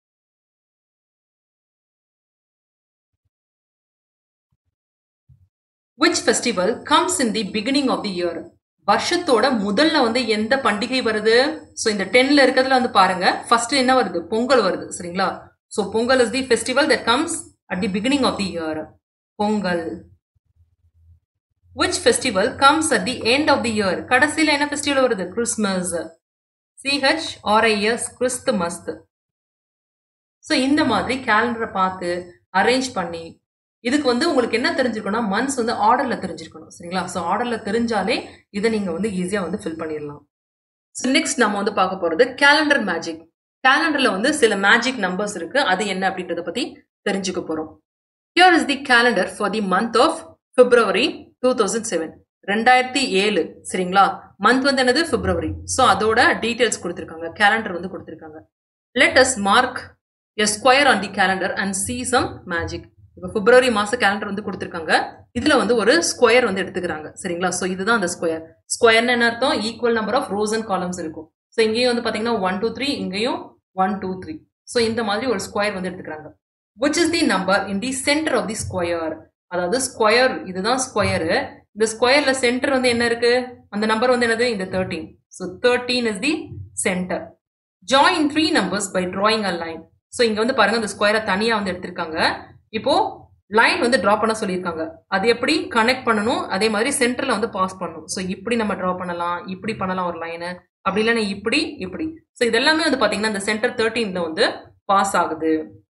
Which festival comes in the beginning of the year? வருஷத்தோட முதல்ல வந்து எந்த பண்டிகை வருது? சோ இந்த டென்ல இருக்கிறதுல வந்து பாருங்க, ஃபர்ஸ்ட் என்ன வருது, பொங்கல் வருது, சரிங்களா. So Pongal is the festival that comes at the beginning of the year. Pongal. Which festival comes at the end of the year? கடைசில என்ன ஃபெஸ்டிவல் வருது, Christmas. C H R I S, Christmas. So இந்த மாதிரி கேலண்டரை பார்த்து அரேஞ்ச் பண்ணி, இதுக்கு வந்து உங்களுக்கு என்ன தெரிஞ்சிருக்கணும், மந்த்ஸ் வந்து ஆர்டர்ல தெரிஞ்சிருக்கணும், சரிங்களா. ஸோ ஆர்டர்ல தெரிஞ்சாலே இதை நீங்க வந்து ஈஸியா வந்து ஃபில் பண்ணிடலாம். ஸோ நெக்ஸ்ட் நம்ம வந்து பார்க்க போறது கேலண்டர் மேஜிக். கேலண்டர்ல வந்து சில மேஜிக் நம்பர்ஸ் இருக்கு, அது என்ன அப்படின்றத பத்தி தெரிஞ்சுக்க போறோம். Here is the calendar for the month of February two thousand seven ரெண்டாயிரத்தி ஏழு, சரிங்களா. மந்த் வந்து என்னது, பிப்ரவரி. ஸோ அதோட டீடைல்ஸ் கொடுத்திருக்காங்க, கேலண்டர் வந்து கொடுத்திருக்காங்க. Let us mark a square on the calendar and see some magic. இப்போ பிப்ரவரி மாச கேலண்டர் வந்து கொடுத்துருக்காங்க. இதுல வந்து ஒரு ஸ்கொயர் வந்து எடுத்துக்கிறாங்க, சரிங்களா. ஸோ இதுதான் அந்த ஸ்கொயர். ஸ்கொயர்னு என்ன அர்த்தம், equal number of rows and columns இருக்கும். ஸோ இங்கேயும் வந்து பாத்தீங்கன்னா ஒன் டூ த்ரீ, இங்கேயும் ஒன் டூ த்ரீ. ஸோ இந்த மாதிரி ஒரு ஸ்கொயர் வந்து எடுத்துக்கிறாங்க. Which is the number in the centre of the square? அதாவது ஸ்கொயர், இதுதான் ஸ்கொயரு. இந்த ஸ்கொயர்ல சென்டர் வந்து என்ன இருக்கு, அந்த நம்பர் வந்து என்னது, இந்த thirteen. So thirteen is the center. Join three numbers by drawing a line. So இங்க வந்து பாருங்க இந்த ஸ்கொயரை தனியா வந்து எடுத்திருக்காங்க. இப்போ லைன் வந்து டிரா பண்ண சொல்லியிருக்காங்க. அது எப்படி கனெக்ட் பண்ணணும், அதே மாதிரி சென்டர்ல வந்து பாஸ் பண்ணணும். ஸோ இப்படி நம்ம டிரா பண்ணலாம், இப்படி பண்ணலாம் ஒரு லைனு, அப்படி இல்லைன்னா இப்படி இப்படி. ஸோ இதெல்லாமே வந்து பாத்தீங்கன்னா இந்த சென்டர் தேர்ட்டீன்ல வந்து பாஸ் ஆகுது.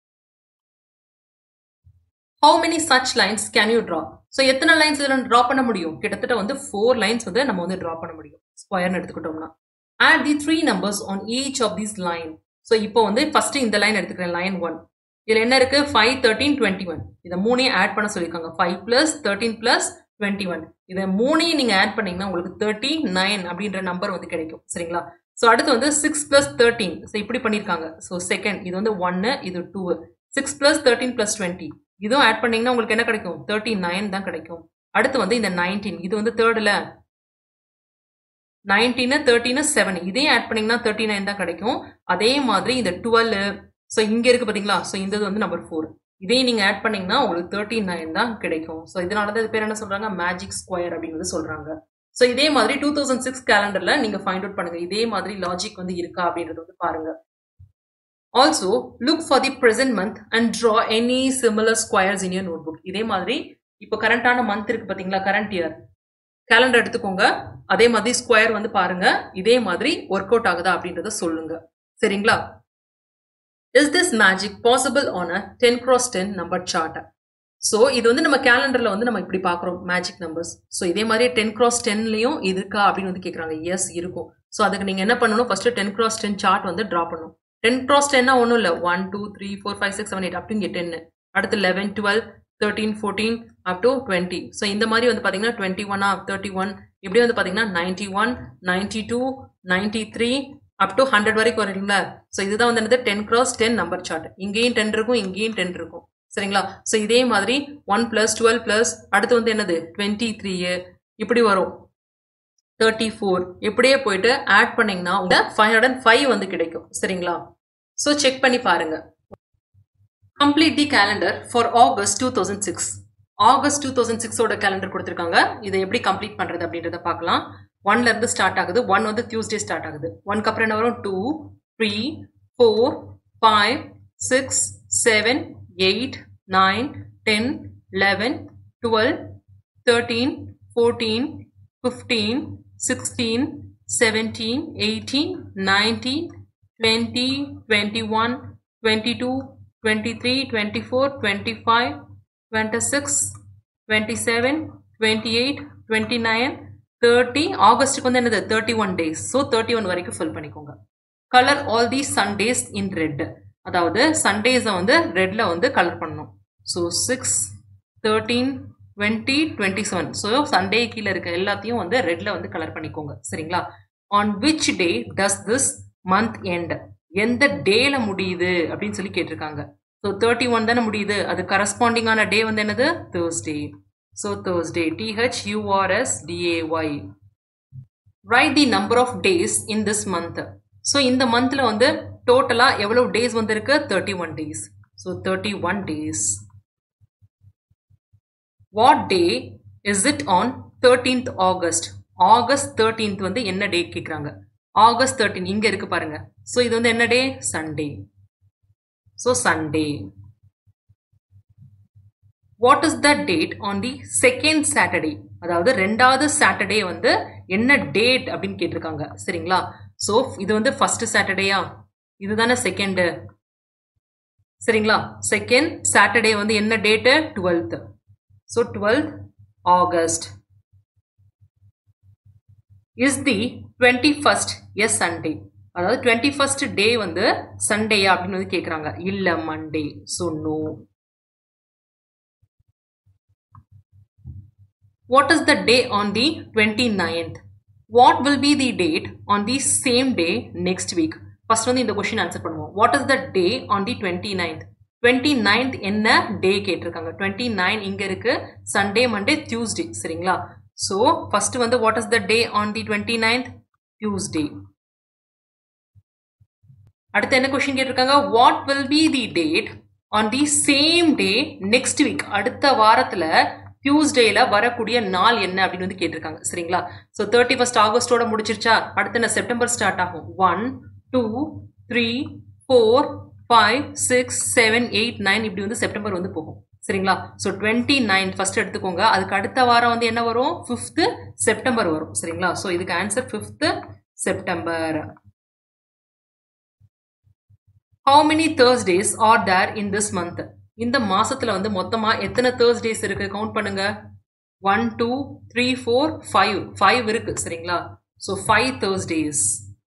How many such lines can you draw? So எத்தனை லைன்ஸ் இதில் டிரா பண்ண முடியும்? கிட்டத்தட்ட வந்து ஃபோர் லைன்ஸ் வந்து நம்ம வந்து டிரா பண்ண முடியும் ஸ்கொயர்னு எடுத்துக்கிட்டோம்னா. Add the three numbers on each of these line. So இப்போ வந்து ஃபர்ஸ்ட் இந்த லைன் எடுத்துக்கிறேன், லைன் ஒன். இதுல என்ன இருக்கு? Five thirteen twenty one. இதை மூணையும் ஆட் பண்ண சொல்லியிருக்காங்க. Five plus thirteen plus twenty one. இதை மூணையும் நீங்க ஆட் பண்ணீங்கன்னா உங்களுக்கு தேர்ட்டி நைன் அப்படின்ற நம்பர் வந்து கிடைக்கும். சரிங்களா? ஸோ அடுத்து வந்து சிக்ஸ் பிளஸ் தேர்ட்டீன். ஸோ இப்படி பண்ணியிருக்காங்க. ஸோ செகண்ட் இது வந்து ஒன்னு, இது two. Six plus thirteen plus twenty. இதுவும் ஆட் பண்ணீங்கன்னா உங்களுக்கு என்ன கிடைக்கும்? தேர்ட்டி நைன் தான் கிடைக்கும். அடுத்து வந்து இந்த நைன்டீன். இது வந்து தேர்டுல நைன்டீன் தேர்ட்டீன் செவன். இதையும் ஆட் பண்ணீங்கன்னா தேர்ட்டி நைன் தான் கிடைக்கும். அதே மாதிரி இந்த டுவெல். ஸோ இங்க இருக்கு பாத்தீங்களா? ஸோ இந்த வந்து நம்பர் ஃபோர். இதையும் நீங்க ஆட் பண்ணீங்கன்னா உங்களுக்கு தேர்ட்டி நைன் தான் கிடைக்கும். ஸோ இதனாலதான் இது பேர் என்ன சொல்றாங்க? மேஜிக் ஸ்கொயர் அப்படின்னு சொல்றாங்க. ஸோ இதே மாதிரி டூ தௌசண்ட் சிக்ஸ் கேலண்டர்ல நீங்க ஃபைண்ட் அவுட் பண்ணுங்க. இதே மாதிரி லாஜிக் வந்து இருக்கா அப்படின்றது வந்து பாருங்க. Also look for the present month and draw any similar squares in your notebook. இதே மாதிரி இப்போ கரண்டான மந்த் இருக்கு பாத்தீங்களா? கரண்ட் இயர் கேலண்டர் எடுத்துக்கோங்க. அதே மாதிரி ஸ்கொயர் வந்து பாருங்க. இதே மாதிரி ஒர்க் அவுட் ஆகுதா அப்படின்றத சொல்லுங்க. சரிங்களா? Is this magic possible on a ten cross ten number chart? So இது வந்து நம்ம கேலண்டர்ல வந்து நம்ம இப்படி பாக்குறோம் மேஜிக் நம்பர்ஸ். ஸோ இதே மாதிரி டென் கிராஸ் டென்லயும் இருக்கா அப்படின்னு வந்து கேட்கறாங்க. எஸ் இருக்கும். ஸோ அதுக்கு நீங்க என்ன பண்ணணும்? First ten cross ten chart வந்து டிரா பண்ணணும். டென் கிராஸ் டென்னா ஒன்றும் இல்லை, one two three four five six seven eight up to இங்கே டென். அடுத்து eleven twelve thirteen fourteen up to twenty. So இந்த மாதிரி வந்து பாத்தீங்கன்னா டுவெண்ட்டி ஒன்னா தேர்ட்டி ஒன் இப்படி வந்து பாத்தீங்கன்னா ninety one ninety two ninety three up to hundred வரைக்கும் வருங்களா? ஸோ இதுதான் வந்து என்னது? Ten cross ten number chart. இங்கேயும் டென் இருக்கும், இங்கேயும் டென் இருக்கும். சரிங்களா? ஸோ இதே மாதிரி ஒன் பிளஸ் டுவெல் பிளஸ் அடுத்து வந்து என்னது? டுவெண்ட்டி த்ரீ இப்படி வரும். தேர்ட்டி ஃபோர் இப்படியே போயிட்டு ஆட் பண்ணீங்கன்னா ஃபைவ் ஹண்ட்ரட் அண்ட் ஃபைவ் வந்து கிடைக்கும். சரிங்களா? ஸோ செக் பண்ணி பாருங்க. Complete the calendar for August two thousand six. August two thousand சிக்ஸோட கேலண்டர் கொடுத்துருக்காங்க. இதை எப்படி கம்ப்ளீட் பண்றது அப்படின்றத பார்க்கலாம். ஒன்ல இருந்து ஸ்டார்ட் ஆகுது. ஒன் வந்து டியூஸ்டே ஸ்டார்ட் ஆகுது. ஒன்க்கு அப்புறம் என்ன வரும்? Two three four five six seven eight nine ten eleven twelve thirteen fourteen fifteen sixteen seventeen eighteen nineteen twenty twenty one twenty two twenty three twenty four twenty five twenty six twenty seven twenty eight twenty nine thirty. ஆகஸ்ட்டுக்கு வந்து என்னது? Thirty one days. So thirty one வரைக்கும் fill பண்ணிக்கோங்க. Colour all the Sundays in red. அதாவது சண்டேஸை வந்து ரெட்ல வந்து கலர் பண்ணணும். So six thirteen twenty twenty seven. So Sunday கீழே இருக்க எல்லாத்தையும் வந்து ரெட்ல வந்து கலர் பண்ணிக்கோங்க. சரிங்களா? On which day does this month end? எந்த டேல முடியுது அப்படின்னு சொல்லி கேட்டிருக்காங்க. ஸோ தேர்ட்டி ஒன் தானே முடியுது. அது கரஸ்பாண்டிங்கான டே வந்து என்னது? Thursday. So Thursday, T H U R S D A Y. Write the number of days in this month. So இந்த மந்த்ல வந்து டோட்டலா எவ்வளவு டேஸ் வந்திருக்கு? Thirty one days. So thirty one days. What day is it on thirteenth August? August thirteenth வந்து என்ன டே கேக்குறாங்க? August thirteen இங்க இருக்கு பாருங்க. So இது வந்து என்ன டே? Sunday. So Sunday. What is the date on the second Saturday? அதாவது ரெண்டாவது சாட்டர்டே வந்து என்ன டேட் அப்படின்னு கேட்டிருக்காங்க. சரிங்களா? சோ இது வந்து ஃபர்ஸ்ட் சாட்டர்டேயா? இதுதானே செகண்ட். சரிங்களா? செகண்ட் சாட்டர்டே வந்து என்ன date? Twelfth. So twelfth August. Is the twenty first as Sunday? அதாவது டுவெண்ட்டி ஃபர்ஸ்ட் டே வந்து சண்டேயா அப்படின்னு வந்து கேட்குறாங்க. இல்ல Monday. So no. What is the day on the twenty-ninth? What will be the date on the same day next week? First வந்து இந்த question answer பண்ணுவோம். What is the day on the twenty-ninth? twenty-ninth என்ன day கேட்டிருக்காங்க. twenty-nine இங்க இருக்கு. Sunday, Monday, Tuesday. சரிங்களா? So first வந்து what is the day on the twenty-ninth? Tuesday. அடுத்து என்ன question கேட்டிருக்காங்க? What will be the date on the same day next week? அடுத்த வாரத்துல டியூஸ்டேல வரக்கூடிய நாள் என்ன அப்படின்னு வந்து கேட்டிருக்காங்க சரிங்களா. ஸோ தேர்ட்டி ஃபர்ஸ்ட் ஆகஸ்டோட முடிச்சிருச்சா, அடுத்து என்ன செப்டம்பர் ஸ்டார்ட் ஆகும். One two three four five six seven eight nine இப்படி வந்து செப்டம்பர் வந்து போகும் சரிங்களா. ஸோ டுவெண்ட்டி நைன் ஃபர்ஸ்ட் எடுத்துக்கோங்க. அதுக்கு அடுத்த வாரம் வந்து என்ன வரும், ஃபிஃப்த்து செப்டம்பர் வரும் சரிங்களா. ஸோ இதுக்கு answer fifth September. How many Thursdays are there in this month? இந்த மாசத்துல வந்து மொத்தமா எத்தனை Thursdays இருக்கு கவுண்ட் பண்ணுங்க. One two three four five five இருக்கு சரிங்களா. So five Thursdays.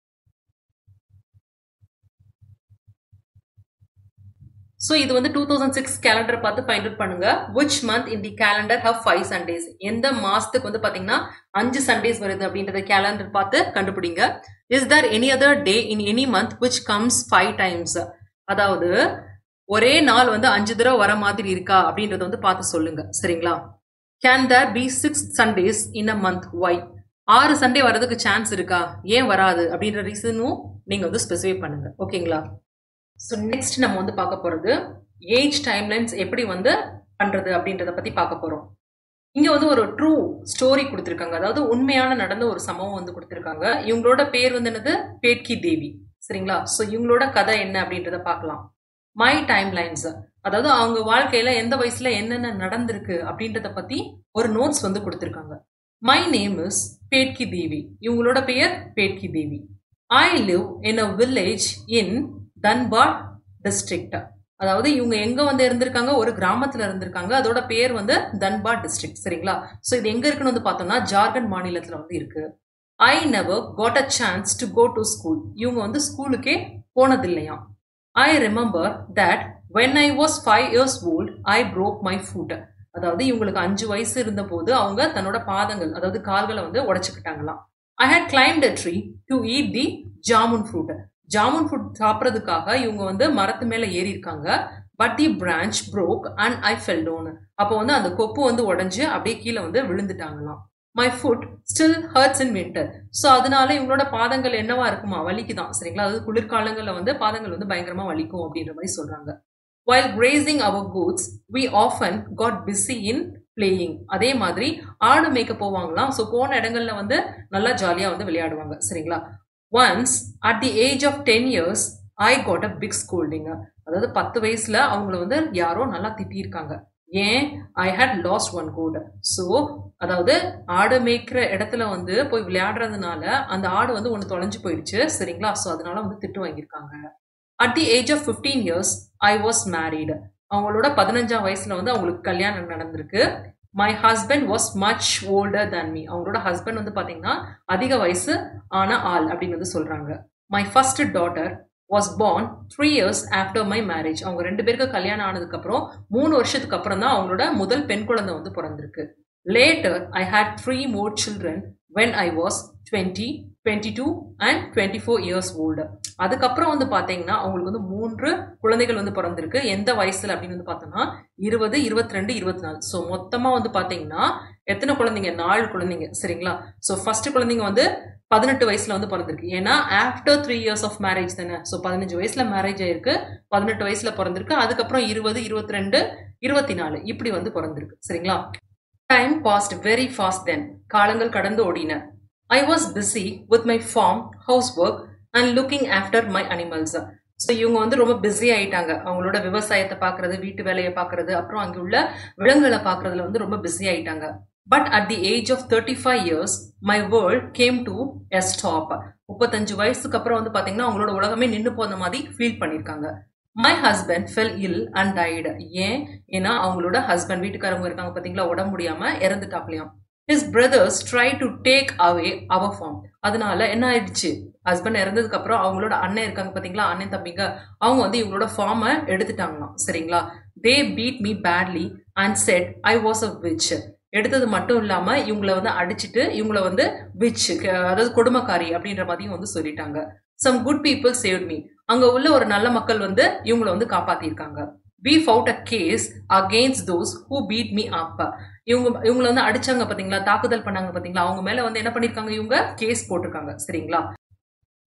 ஸோ இது வந்து டூ தௌசண்ட் சிக்ஸ் கேலண்டர் பார்த்து ஃபைண்ட் அவுட் பண்ணுங்க. Which month in the calendar have five Sundays, எந்த மாசத்துக்கு வந்து பாத்தீங்கன்னா அஞ்சு சண்டேஸ் வருது அப்படின்றத கேலண்டர் பார்த்து கண்டுபிடிங்க. Is there any other day in any month which comes five times, அதாவது ஒரே நாள் வந்து அஞ்சு தடவை வர மாதிரி இருக்கா அப்படின்றத வந்து பார்த்து சொல்லுங்க சரிங்களா. Can there be six Sundays in a month, why, ஆறு சண்டே வர்றதுக்கு சான்ஸ் இருக்கா, ஏன் வராது அப்படின்ற ரீசனும் நீங்க வந்து ஸ்பெசிஃபை பண்ணுங்க ஓகேங்களா. ஸோ நெக்ஸ்ட் நம்ம வந்து பார்க்க போறது ஏஜ் டைம்லைன்ஸ் எப்படி வந்து பண்றது அப்படின்றத பத்தி பார்க்க போறோம். இங்க வந்து ஒரு ட்ரூ ஸ்டோரி கொடுத்திருக்காங்க, அதாவது உண்மையான நடந்த ஒரு சம்பவம் வந்து கொடுத்திருக்காங்க. இவங்களோட பேர் வந்து என்னது, பேட்கி தேவி சரிங்களா. ஸோ இவங்களோட கதை என்ன அப்படின்றத பார்க்கலாம். மை டைம்லைன்ஸ், அதாவது அவங்க வாழ்க்கையில எந்த வயசுல என்னென்ன நடந்திருக்கு அப்படின்றத பத்தி ஒரு நோட்ஸ் வந்து கொடுத்திருக்காங்க. My name is Petki Devi, இவங்களோட பெயர் Petki Devi. I live in a village in Dhanbad district, அதாவது இவங்க எங்க வந்து இருந்திருக்காங்க, ஒரு கிராமத்துல இருந்திருக்காங்க, அதோட பேர் வந்து தன்பாட் டிஸ்ட்ரிக்ட் சரிங்களா. ஸோ இது எங்க இருக்குன்னு வந்து பார்த்தோம்னா ஜார்க்கண்ட் மாநிலத்துல வந்து இருக்கு. I never got a chance to go to school, இவங்க வந்து ஸ்கூலுக்கே போனது இல்லையா. I remember that when I was five years old I broke my foot, அதாவது இவங்களுக்கு அஞ்சு வயசு இருந்த போது அவங்க தன்னோட பாதங்கள் அதாவது கால்களை வந்து உடைச்சுக்கிட்டாங்களாம். I had climbed a tree to eat the jamun fruit, jamun fruit சாப்பிட்றதுக்காக இவங்க வந்து மரத்து மேல ஏறி இருக்காங்க. But the branch broke and I fell down, அப்போ வந்து அந்த கொப்பு வந்து உடஞ்சு அப்படியே கீழே வந்து விழுந்துட்டாங்களாம். My foot still hurts in winter, so அதனால இவங்களோட பாதங்கள் என்னவா இருக்குமா, வலிக்குதான் சரிங்களா. அதாவது குளிர்காலங்களில் வந்து பாதங்கள் வந்து பயங்கரமா வலிக்கும் அப்படின்ற மாதிரி சொல்றாங்க. while grazing our goats we often got busy in playing, அதே மாதிரி ஆடு மேய்க்க போவாங்களாம். ஸோ போன இடங்கள்ல வந்து நல்லா ஜாலியா வந்து விளையாடுவாங்க சரிங்களா. Once at the age of ten years I got a big scolding, அதாவது பத்து வயசுல அவங்கள வந்து யாரோ நல்லா திட்டிருக்காங்க. ஏன், I had lost one goat, so அதாவது ஆடு மேய்க்கிற இடத்துல வந்து போய் விளையாடுறதுனால அந்த ஆடு வந்து ஒன்று தொலைஞ்சு போயிடுச்சு சரிங்களா. ஸோ அதனால வந்து திட்டு வாங்கியிருக்காங்க. At the age of fifteen years I was married, அவங்களோட பதினஞ்சாம் வயசுல வந்து அவங்களுக்கு கல்யாணம் நடந்திருக்கு. My husband was much older than me, அவங்களோட ஹஸ்பண்ட் வந்து பாத்தீங்கன்னா அதிக வயசு ஆன ஆள் அப்படின்னு வந்து சொல்றாங்க. My first daughter was born three years after my marriage, அவங்க ரெண்டு பேருக்கு கல்யாணம் ஆனதுக்கு அப்புறம் மூணு வருஷத்துக்கு அப்புறம் தான் அவங்களோட முதல் பெண் குழந்தை வந்து பிறந்திருக்கு. Later I had three more children when I was twenty twenty two and twenty four years old. அதுக்கப்புறம் வந்து பாத்தீங்கன்னா அவங்களுக்கு வந்து மூன்று குழந்தைகள் வந்து பிறந்திருக்கு. எந்த வயசுல அப்படின்னு வந்து பார்த்தோம்னா இருபது இருபத்தி ரெண்டு இருபத்தி நாலு. ஸோ மொத்தமா வந்து பாத்தீங்கன்னா எத்தனை குழந்தைங்க, நாலு குழந்தைங்க சரிங்களா. ஸோ ஃபர்ஸ்ட் குழந்தைங்க வந்து பதினெட்டு வயசுல வந்து பிறந்திருக்கு, ஏன்னா after three years of marriage தானே. ஸோ பதினஞ்சு வயசுல மேரேஜ் ஆயிருக்கு, பதினெட்டு வயசுல பிறந்திருக்கு, அதுக்கப்புறம் இருபது இருபத்தி ரெண்டு இருபத்தி நாலு இப்படி வந்து பிறந்திருக்கு சரிங்களா. Time passed very fast then, காலங்கள் கடந்து ஓடின. I was busy with my farm, housework and looking after my animals. So இவங்க வந்து ரொம்ப பிஸி ஆயிட்டாங்க, அவங்களோட விவசாயத்தை பார்க்கறது, வீட்டு வேலையை பார்க்கறது, அப்புறம் அங்கே உள்ள விலங்குகளை பார்க்கறதுல வந்து ரொம்ப பிஸி ஆயிட்டாங்க. But at the age of thirty five years my world came to a stop. முப்பத்தஞ்சு வயசுக்கு அப்புறம் வந்து பார்த்தீங்கன்னா அவங்களோட உலகமே நின்று போன மாதிரி ஃபீல் பண்ணியிருக்காங்க. My husband fell ill and died, ஏன், ஏன்னா அவங்களோட ஹஸ்பண்ட் வீட்டுக்காரவங்க இருக்காங்க பார்த்தீங்களா, உடம்பு முடியாம இறந்துட்டாப்லையாம். His brothers tried to take away our farm, அதனால என்ன ஆயிடுச்சு, ஹஸ்பண்ட் இறந்ததுக்கு அப்புறம் அவங்களோட அண்ணன் இருக்காங்க பாத்தீங்களா, அண்ணன் தம்பிங்க, அவங்க வந்து இவங்களோட ஃபார்மை எடுத்துட்டாங்களாம் சரிங்களா. they beat me badly and said I was a witch. எடுத்தது மட்டும் இல்லாம இவங்களை வந்து அடிச்சுட்டு இவங்களை வந்து witch, அதாவது கொடுமைக்காரி அப்படின்ற மாதிரியும் வந்து சொல்லிட்டாங்க. some good people saved me, அங்க உள்ள ஒரு நல்ல மக்கள் வந்து இவங்களை வந்து காப்பாத்திருக்காங்க. we fought a case against those who beat me up. இவங்க இவங்களை வந்து அடிச்சாங்க பாத்தீங்களா, தாக்குதல் பண்ணாங்க பாத்தீங்களா, அவங்க மேல வந்து என்ன பண்ணிருக்காங்க, இவங்க கேஸ் போட்டிருக்காங்க சரிங்களா.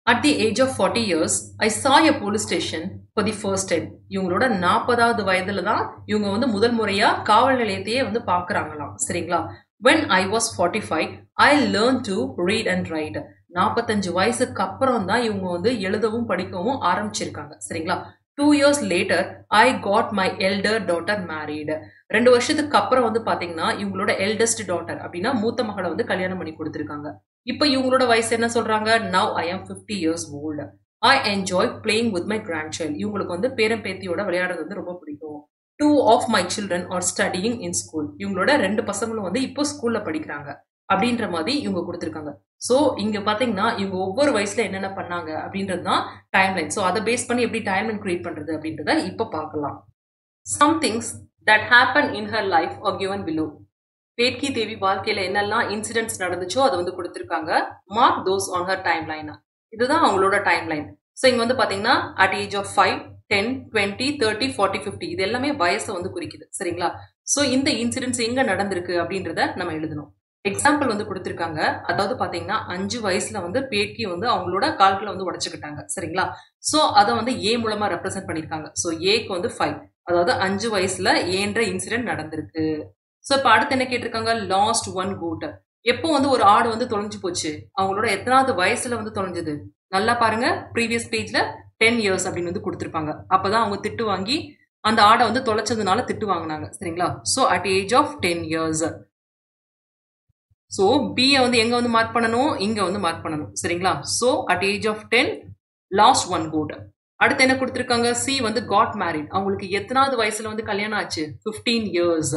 At the age of forty years, I saw a police station for the first time. இவங்களோட நாற்பதாவது வயதுல தான் இவங்க வந்து முதல் முறையா காவல் நிலையத்தையே வந்து பாக்குறாங்களாம். சரிங்களா? When I was forty-five, I learned to read and write. நாற்பத்தஞ்சு வயசுக்கு அப்புறம் தான் இவங்க வந்து எழுதவும் படிக்கவும் ஆரம்பிச்சிருக்காங்க. சரிங்களா? Two years later, I got my elder daughter married. ரெண்டு வருஷத்துக்கு அப்புறம் வந்து பாத்தீங்கன்னா இவங்களோட எல்டஸ்ட் டாட்டர் அப்படின்னா மூத்த மகளை வந்து கல்யாணம் பண்ணி கொடுத்திருக்காங்க. இப்ப இவங்களோட வயசு என்ன சொல்றாங்க? Now I am fifty years old. I enjoy playing with my grandchild. இவங்களுக்கு வந்து பேரன் பேத்தியோட விளையாடுறது வந்து ரொம்ப பிடிக்கும். Two of my children are studying in school. இவங்களோட ரெண்டு பசங்களும் வந்து இப்போ ஸ்கூல்ல படிக்கிறாங்க அப்படின்ற மாதிரி இவங்க கொடுத்திருக்காங்க. சோ இங்க பாத்தீங்கன்னா இவங்க ஒவ்வொரு வயசுல என்னென்ன பண்ணாங்க அப்படின்றது தான் டைம்லைன். சோ அதை பேஸ் பண்ணி எப்படி டைம்லைன் கிரியேட் பண்றது அப்படின்றத இப்ப பார்க்கலாம். Some things that happened in her life are given below. பேட்கி தேவி வாழ்க்கையில என்னெல்லாம் இன்சிடென்ட்ஸ் நடந்துச்சோ அதை வந்து கொடுத்திருக்காங்க. Mark those on her time line. இதுதான் அவங்களோட டைம் லைன். ஸோ இங்க வந்து பாத்தீங்கன்னா at age of five ten twenty thirty forty fifty இது எல்லாமே வயசை வந்து குறிக்குது. சரிங்களா? ஸோ இந்த இன்சிடென்ட்ஸ் எங்க நடந்திருக்கு அப்படின்றத நம்ம எழுதணும். எக்ஸாம்பிள் வந்து கொடுத்திருக்காங்க. அதாவது பாத்தீங்கன்னா அஞ்சு வயசுல வந்து பேட்கி வந்து அவங்களோட கால்களை வந்து உடைச்சுக்கிட்டாங்க. சரிங்களா? ஸோ அதை வந்து ஏ மூலமா ரெப்ரசென்ட் பண்ணிருக்காங்க. ஸோ ஏக்கு வந்து ஃபைவ், அதாவது அஞ்சு வயசுல ஏன்ற இன்சிடென்ட் நடந்திருக்கு. சோ இப்ப அடுத்து என்ன கேட்டிருக்காங்க? Lost one goat. எப்போ வந்து ஒரு ஆடு வந்து தொலைஞ்சு போச்சு, அவங்களோட எத்தனாவது வயசுல வந்து தொலைஞ்சது? நல்லா பாருங்க, ப்ரீவியஸ் பேஜ்ல டென் இயர்ஸ் அப்படின்னு வந்து கொடுத்திருப்பாங்க. அப்பதான் அவங்க திட்டு வாங்கி அந்த ஆடை வந்து தொலைச்சதுனால திட்டு வாங்கினாங்க. சரிங்களா? So at age of ten years. So B வந்து எங்க வந்து மார்க் பண்ணணும்? இங்க வந்து மார்க் பண்ணணும். சரிங்களா? So at age of ten lost one goat. அடுத்து என்ன கொடுத்திருக்காங்க? சி வந்து காட் மேரிட். அவங்களுக்கு எத்தனாவது வயசுல வந்து கல்யாணம் ஆச்சு? Fifteen years.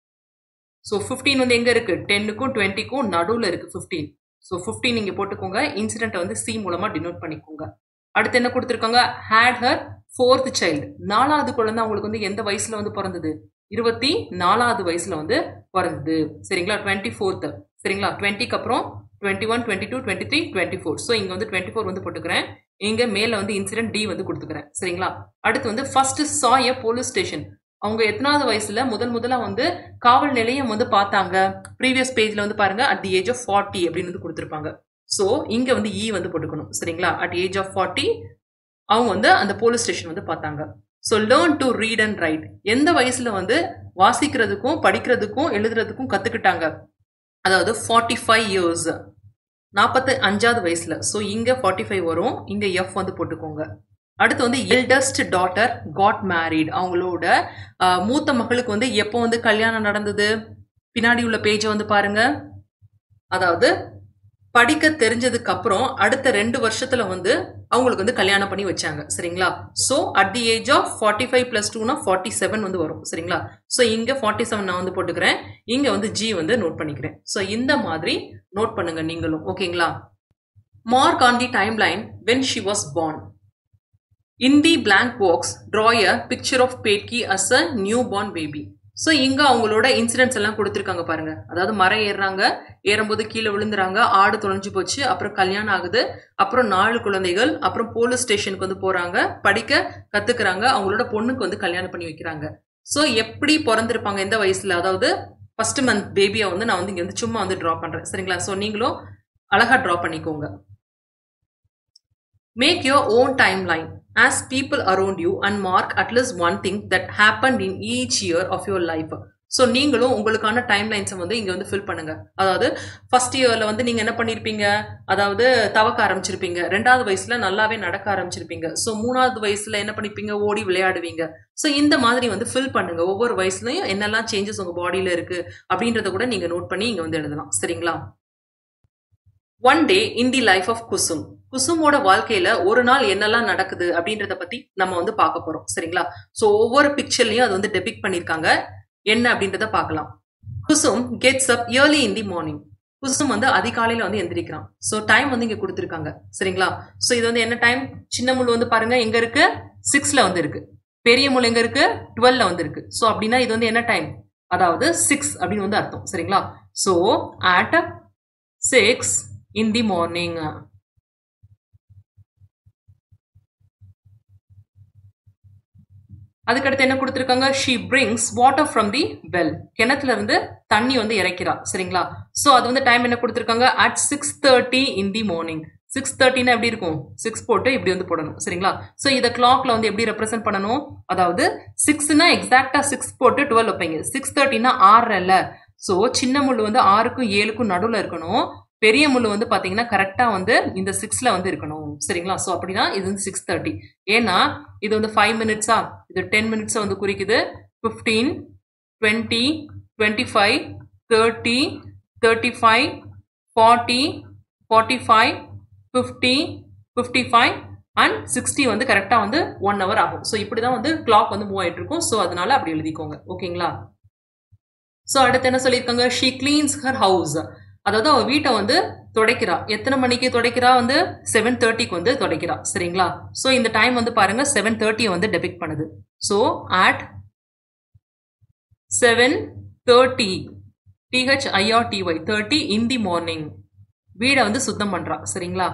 ஸோ ஃபிஃப்டீன் வந்து எங்க இருக்கு? டென்னுக்கும் டுவெண்ட்டிக்கும் நடுவில் இருக்கு ஃபிஃப்டீன். ஸோ ஃபிஃப்டீன் இங்க போட்டுக்கோங்க. இன்சிடென்ட் வந்து சி மூலமா டினோட் பண்ணிக்கோங்க. அடுத்து என்ன கொடுத்திருக்காங்க? Had her fourth child. நாலாவது குழந்தை அவங்களுக்கு வந்து எந்த வயசுல வந்து பிறந்தது? இருபத்தி நாலாவது வயசுல வந்து பிறந்தது. சரிங்களா? Twenty fourth. சரிங்களா? டுவெண்ட்டிக்கு அப்புறம் twenty one twenty two twenty three twenty four. So இங்க வந்து டுவெண்ட்டி ஃபோர் வந்து போட்டுக்கிறேன். இங்க மேல வந்து இன்சிடென்ட் டி வந்து கொடுத்துக்கிறேன். சரிங்களா? அடுத்து வந்து ஃபர்ஸ்ட் சா எ போலீஸ் ஸ்டேஷன். அவங்க எத்தனாவது வயசுல முதல் முதலா வந்து காவல் நிலையம் வந்து பார்த்தாங்க? ப்ரீவியஸ் பேஜ்ல வந்து பாருங்க at the age of forty அப்படின்னு வந்து கொடுத்திருப்பாங்க. சோ இங்க வந்து இ வந்து போட்டுக்கணும். சரிங்களா? அட் ஏஜ் ஆஃப் ஃபார்ட்டி அவங்க வந்து அந்த போலீஸ் ஸ்டேஷன் வந்து பார்த்தாங்க. So learn to read and write. எந்த வயசுல வந்து வாசிக்கிறதுக்கும் படிக்கிறதுக்கும் எழுதுறதுக்கும் கத்துக்கிட்டாங்க? அதாவது ஃபார்ட்டி ஃபைவ் இயர்ஸ், நாற்பத்தி அஞ்சாவது வயசுல. ஸோ இங்க ஃபார்ட்டி ஃபைவ் வரும், இங்க எஃப் வந்து போட்டுக்கோங்க. அடுத்து வந்து எல்டஸ்ட் டாட்டர் காட் மேரிட். அவங்களோட மூத்த மகளுக்கு வந்து எப்போ வந்து கல்யாணம் நடந்தது? பின்னாடி உள்ள பேஜை வந்து பாருங்க. அதாவது படிக்க தெரிஞ்சதுக்கு அப்புறம் அடுத்த ரெண்டு வருஷத்துல வந்து அவங்களுக்கு வந்து கல்யாணம் பண்ணி வச்சாங்க. சரிங்களா? So at the age of forty five plus டூனா ஃபார்ட்டி செவன் வந்து வரும். சரிங்களா? சோ இங்க ஃபார்ட்டி செவன் நான் வந்து போட்டுக்கிறேன், இங்க வந்து ஜி வந்து நோட் பண்ணிக்கிறேன். சோ இந்த மாதிரி நோட் பண்ணுங்க நீங்களும். ஓகேங்களா? Mark on the time line when she was born. In the blank box, draw a picture of Petki as a newborn baby. So இங்க அவங்களோட இன்சிடென்ட்ஸ் எல்லாம் கொடுத்துருக்காங்க பாருங்க. அதாவது மரம் ஏறுறாங்க, ஏறும்போது கீழே விழுந்துறாங்க, ஆடு தொலைஞ்சு போச்சு, அப்புறம் கல்யாணம் ஆகுது, அப்புறம் நாலு குழந்தைகள், அப்புறம் போலீஸ் ஸ்டேஷனுக்கு வந்து போறாங்க, படிக்க கத்துக்கிறாங்க, அவங்களோட பொண்ணுக்கு வந்து கல்யாணம் பண்ணி வைக்கிறாங்க. ஸோ எப்படி பிறந்திருப்பாங்க, எந்த வயசுல? அதாவது ஃபர்ஸ்ட் மந்த் பேபியா வந்து நான் வந்து இங்க வந்து சும்மா வந்து டிரா பண்றேன். சரிங்களா? ஸோ நீங்களும் அழகா டிரா பண்ணிக்கோங்க. Make your own timeline as people around you and mark at least one thing that happened in each year of your life. So நீங்களும் உங்களுக்கான டைம்லைன்ஸை வந்து இங்க வந்து ஃபில் பண்ணுங்க. அதாவது ஃபர்ஸ்ட் இயர்ல வந்து நீங்க என்ன பண்ணிருப்பீங்க? அதாவது தவக்க ஆரம்பிச்சிருப்பீங்க. ரெண்டாவது வயசுல நல்லாவே நடக்க ஆரம்பிச்சிருப்பீங்க. ஸோ மூணாவது வயசுல என்ன பண்ணிருப்பீங்க? ஓடி விளையாடுவீங்க. ஸோ இந்த மாதிரி வந்து ஃபில் பண்ணுங்க. ஒவ்வொரு வயசுலயும் என்னெல்லாம் சேஞ்சஸ் உங்க பாடியில இருக்கு அப்படின்றத கூட நீங்க நோட் பண்ணி இங்க வந்து எழுதலாம். சரிங்களா? One day in the life of Kusum. குசுமோட வாழ்க்கையில ஒரு நாள் என்னெல்லாம் நடக்குது அப்படின்றத பத்தி நம்ம வந்து பார்க்க போறோம். சரிங்களா? சோ ஒவ்வொரு பிக்சர்லயும் அது வந்து டெபிக் பண்ணிருக்காங்க. என்ன அப்படின்றத பார்க்கலாம். Kusum gets up early in the morning. குசும் வந்து அதிகாலையில வந்து எந்திரிக்கிறான். சோ டைம் வந்து இங்க கொடுத்திருக்காங்க. சரிங்களா? சோ இது வந்து என்ன டைம்? சின்ன முள் வந்து பாருங்க எங்க இருக்கு? சிக்ஸ்ல வந்து இருக்கு. பெரிய முள் எங்க இருக்கு? டுவெல்ல வந்து இருக்கு. சோ அப்படின்னா இது வந்து என்ன டைம்? அதாவது சிக்ஸ் அப்படின்னு வந்து அர்த்தம். சரிங்களா? So at six in the morning. அதுக்கடுத்து என்ன கொடுத்திருக்காங்க? she brings water from the well. கிணத்துல இருந்து தண்ணி வந்து இறைக்கிறா. சரிங்களா? சோ அது வந்து டைம் என்ன கொடுத்திருக்காங்க? at six thirty in the morning. Six தேர்ட்டினா எப்படி இருக்கும்? சிக்ஸ் போட்டு இப்படி வந்து போடணும் சரிங்களா? ஸோ இதை கிளாக்ல வந்து எப்படி ரெப்ரசென்ட் பண்ணணும்? அதாவது சிக்ஸ்னா எக்ஸாக்டா சிக்ஸ் போட்டு டுவெல் வைப்பீங்க. சிக்ஸ் தேர்ட்டினா ஆறு இல்ல. ஸோ சின்ன முள்ளு வந்து ஆறுக்கும் ஏழுக்கும் நடுவில் இருக்கணும். பெரிய முள்ளு வந்து பாத்தீங்கன்னா கரெக்டா வந்து இந்த சிக்ஸ்ல வந்து இருக்கணும் சரிங்களா? ஸோ அப்படின்னா இது வந்து சிக்ஸ் தேர்ட்டி. ஏன்னா இது வந்து ஃபைவ் மினிட்ஸா, இது டென் மினிட்ஸை வந்து குறிக்குது. Fifteen, twenty, twenty five, thirty, thirty five, forty, forty five, fifty, fifty five and sixty வந்து கரெக்டா வந்து ஒன் ஹவர் ஆகும். ஸோ இப்படிதான் வந்து கிளாக் வந்து மூவ் ஆயிட்டு இருக்கும். ஸோ அதனால அப்படி எழுதிக்கோங்க ஓகேங்களா? ஸோ அடுத்து என்ன சொல்லியிருக்காங்க? She cleans her house. அதாவது அவ வீட்டை வந்து துடைக்கிறா. எத்தனை மணிக்கு துடைக்கிறா? வந்து செவன் தேர்ட்டிக்கு வந்து துடைக்கிறா சரிங்களா? ஸோ இந்த டைம் வந்து பாருங்க செவன் தேர்ட்டியை வந்து டெபிக்ட் பண்ணுது. So at seven thirty, T H I R T Y thirty in the morning வீடை வந்து சுத்தம் பண்றா சரிங்களா?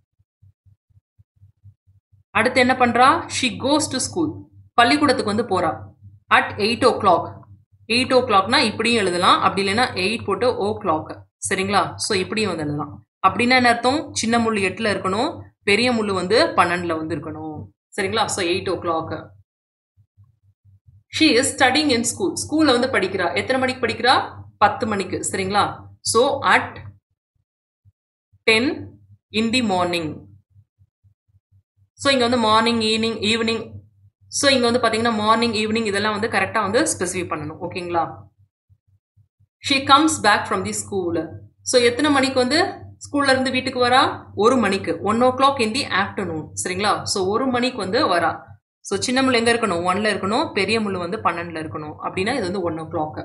அடுத்து என்ன பண்றா? She goes to school. பள்ளிக்கூடத்துக்கு வந்து போறா. At eight o'clock. Eight ஓ கிளாக்னா இப்படியும் எழுதலாம், அப்படி இல்லைன்னா எயிட் போட்டு ஓ கிளாக் சரிங்களா? ஸோ இப்படியும் வந்து எழுதலாம். அப்படின்னா என்ன அர்த்தம்? சின்ன முள்ளு எட்டுல இருக்கணும், பெரிய முள்ளு வந்து பன்னெண்டுல வந்து இருக்கணும் சரிங்களா? So eight o'clock. She is studying in school. ஸ்கூல்ல வந்து படிக்கிறா. எத்தனை மணிக்கு படிக்கிறா? பத்து மணிக்கு சரிங்களா? So at ten in the morning. So இங்க வந்து மார்னிங், ஈவினிங், ஈவினிங். ஸோ இங்க வந்து பாத்தீங்கன்னா மார்னிங், ஈவினிங் இதெல்லாம் வந்து கரெக்டா வந்து ஸ்பெசிஃபை பண்ணணும் ஓகேங்களா? She comes back from the school. So எத்தனை மணிக்கு வந்து ஸ்கூல்ல இருந்து வீட்டுக்கு வரா? ஒரு மணிக்கு. One o'clock in the afternoon சரிங்களா? ஸோ ஒரு மணிக்கு வந்து வரா. ஸோ சின்ன முள்ளு எங்க இருக்கணும்? ஒன்ல இருக்கணும். பெரிய முள்ளு வந்து பன்னெண்டுல இருக்கணும். அப்படின்னா இது வந்து one o'clock.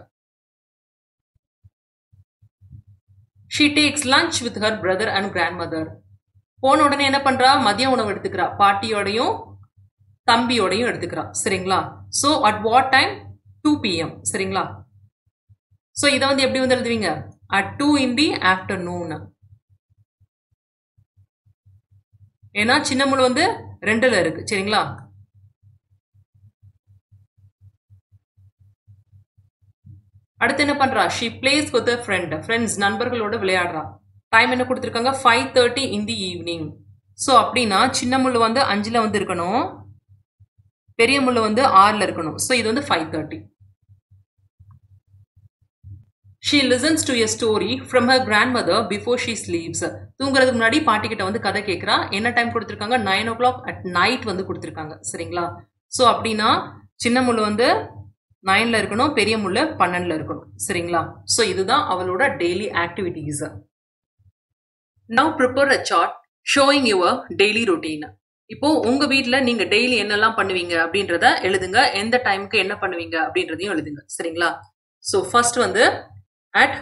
She takes lunch with her brother and grandmother. போன உடனே என்ன பண்றா? மதிய உணவு எடுத்துக்கிறா. பாட்டியோடையும் தம்பியோடையும் எடுத்துக்கிறா சரிங்களா? So at what time? Two PM சரிங்களா? ஸோ இதை வந்து எப்படி வந்து எழுதுவீங்க? At two in the afternoon. ஏன்னா சின்ன முள்ளு வந்து ரெண்டுல இருக்கு சரிங்களா? அடுத்து என்ன பண்றா? She plays with friend. Friends நண்பர்களோட விளையாடுறா. டைம் என்ன கொடுத்துருக்காங்க? Five thirty in the evening. So அப்படின்னா சின்ன முள்ளு வந்து அஞ்சுல வந்து இருக்கணும், பெரிய முள்ளு வந்து ஆறுல இருக்கணும். ஸோ இது வந்து five thirty. She listens to a story from her grandmother before she sleeps. தூங்குறதுக்கு முன்னாடி பாட்டி கிட்ட வந்து கதை கேட்கிறா. என்ன டைம் கொடுத்துருக்காங்க? Nine o'clock at night வந்து கொடுத்துருக்காங்க சரிங்களா? ஸோ அப்படின்னா சின்ன முள்ளு வந்து நைன்ல இருக்கணும், பெரிய முள்ளு பன்னெண்டுல இருக்கணும் சரிங்களா? ஸோ இதுதான் அவளோட daily activities. Now prepare a chart showing your daily routine. இப்போ உங்க வீட்ல நீங்க டெய்லி என்னெல்லாம் பண்ணுவீங்க அப்படின்றத எழுதுங்க. எந்த டைமுக்கு என்ன பண்ணுவீங்க அப்படின்றதையும் எழுதுங்க சரிங்களா? ஸோ ஃபர்ஸ்ட் வந்து at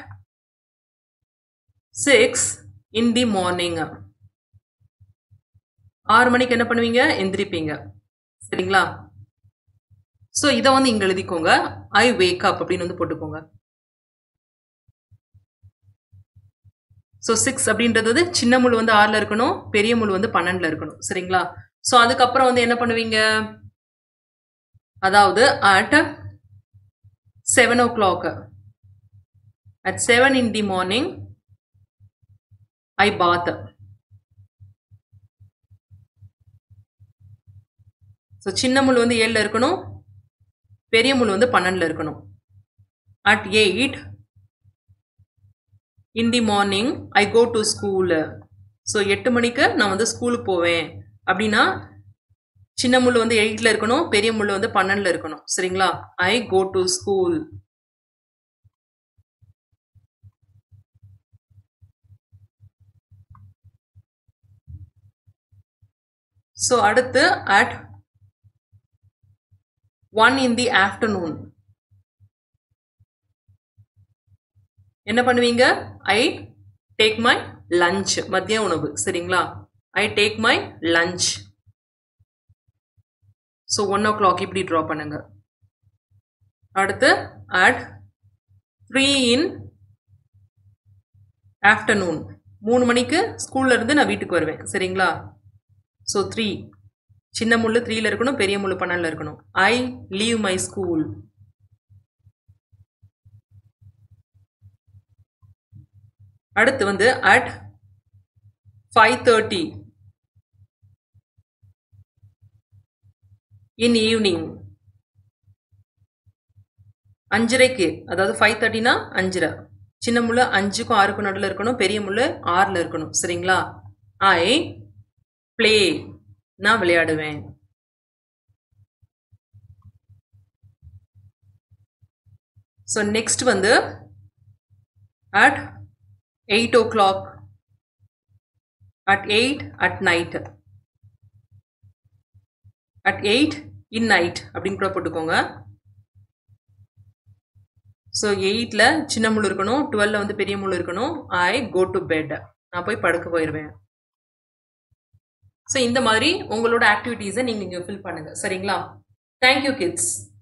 six in the morning. ஆறு மணிக்கு என்ன பண்ணுவீங்க? எந்திரிப்பீங்க சரிங்களா? ஸோ இதை வந்து இங்க எழுதிக்கோங்க. ஐ வேக் அப் அப்படின்னு வந்து போட்டுக்கோங்க. ஸோ சிக்ஸ் அப்படின்றது சின்ன முள்ளு வந்து ஆறுல இருக்கணும், பெரிய முள்ளு வந்து பன்னெண்டுல இருக்கணும் சரிங்களா? ஸோ அதுக்கப்புறம் வந்து என்ன பண்ணுவீங்க? அதாவது at seven o'clock. At seven in the morning I bath. So சின்ன முள்ளு வந்து ஏழுல இருக்கணும், பெரிய முள்ளு வந்து பன்னெண்டுல இருக்கணும். At eight in the morning I go to school. So எட்டு மணிக்கு நான் வந்து ஸ்கூலுக்கு போவேன். அப்படின்னா சின்ன முள்ளு வந்து எயிட்ல இருக்கணும், பெரிய முள்ளு வந்து பன்னெண்டுல இருக்கணும் சரிங்களா? I go to school. So அடுத்து at one in the afternoon என்ன பண்ணுவீங்க? I take my lunch. மதிய உணவு சரிங்களா? I take my lunch. So one o'clock இப்படி ட்ரா பண்ணுங்க. அடுத்து அட் த்ரீ இன் ஆஃப்டர்நூன். மூணு மணிக்கு ஸ்கூல்ல இருந்து நான் வீட்டுக்கு வருவேன் சரிங்களா? ஸோ த்ரீ சின்ன முள்ளு த்ரீல இருக்கணும், பெரிய முள்ளு பன்னெண்டுல இருக்கணும். I leave my school. அடுத்து வந்து at five thirty in evening. அஞ்சரைக்கு, அதாவது ஃபைவ் தேர்ட்டினா அஞ்சரை. சின்ன முள்ள அஞ்சுக்கும் ஆறுக்கும் நடுவில் இருக்கணும், பெரிய முள்ள ஆறுல இருக்கணும். சரிங்களா? ஐ பிளே, நான் விளையாடுவேன். ஸோ நெக்ஸ்ட் வந்து at eight o'clock, at eight at night, at eight in night அப்படின்னு கூட போட்டுக்கோங்க. ஸோ எயிட்ல சின்ன முள் இருக்கணும், டுவெல்ல வந்து பெரிய முள் இருக்கணும். ஐ கோ டு பெட், நான் போய் படுக்க போயிடுவேன். ஸோ இந்த மாதிரி உங்களோட ஆக்டிவிட்டீஸை நீங்கள் இங்கே ஃபில் பண்ணுங்க. சரிங்களா? Thank you kids.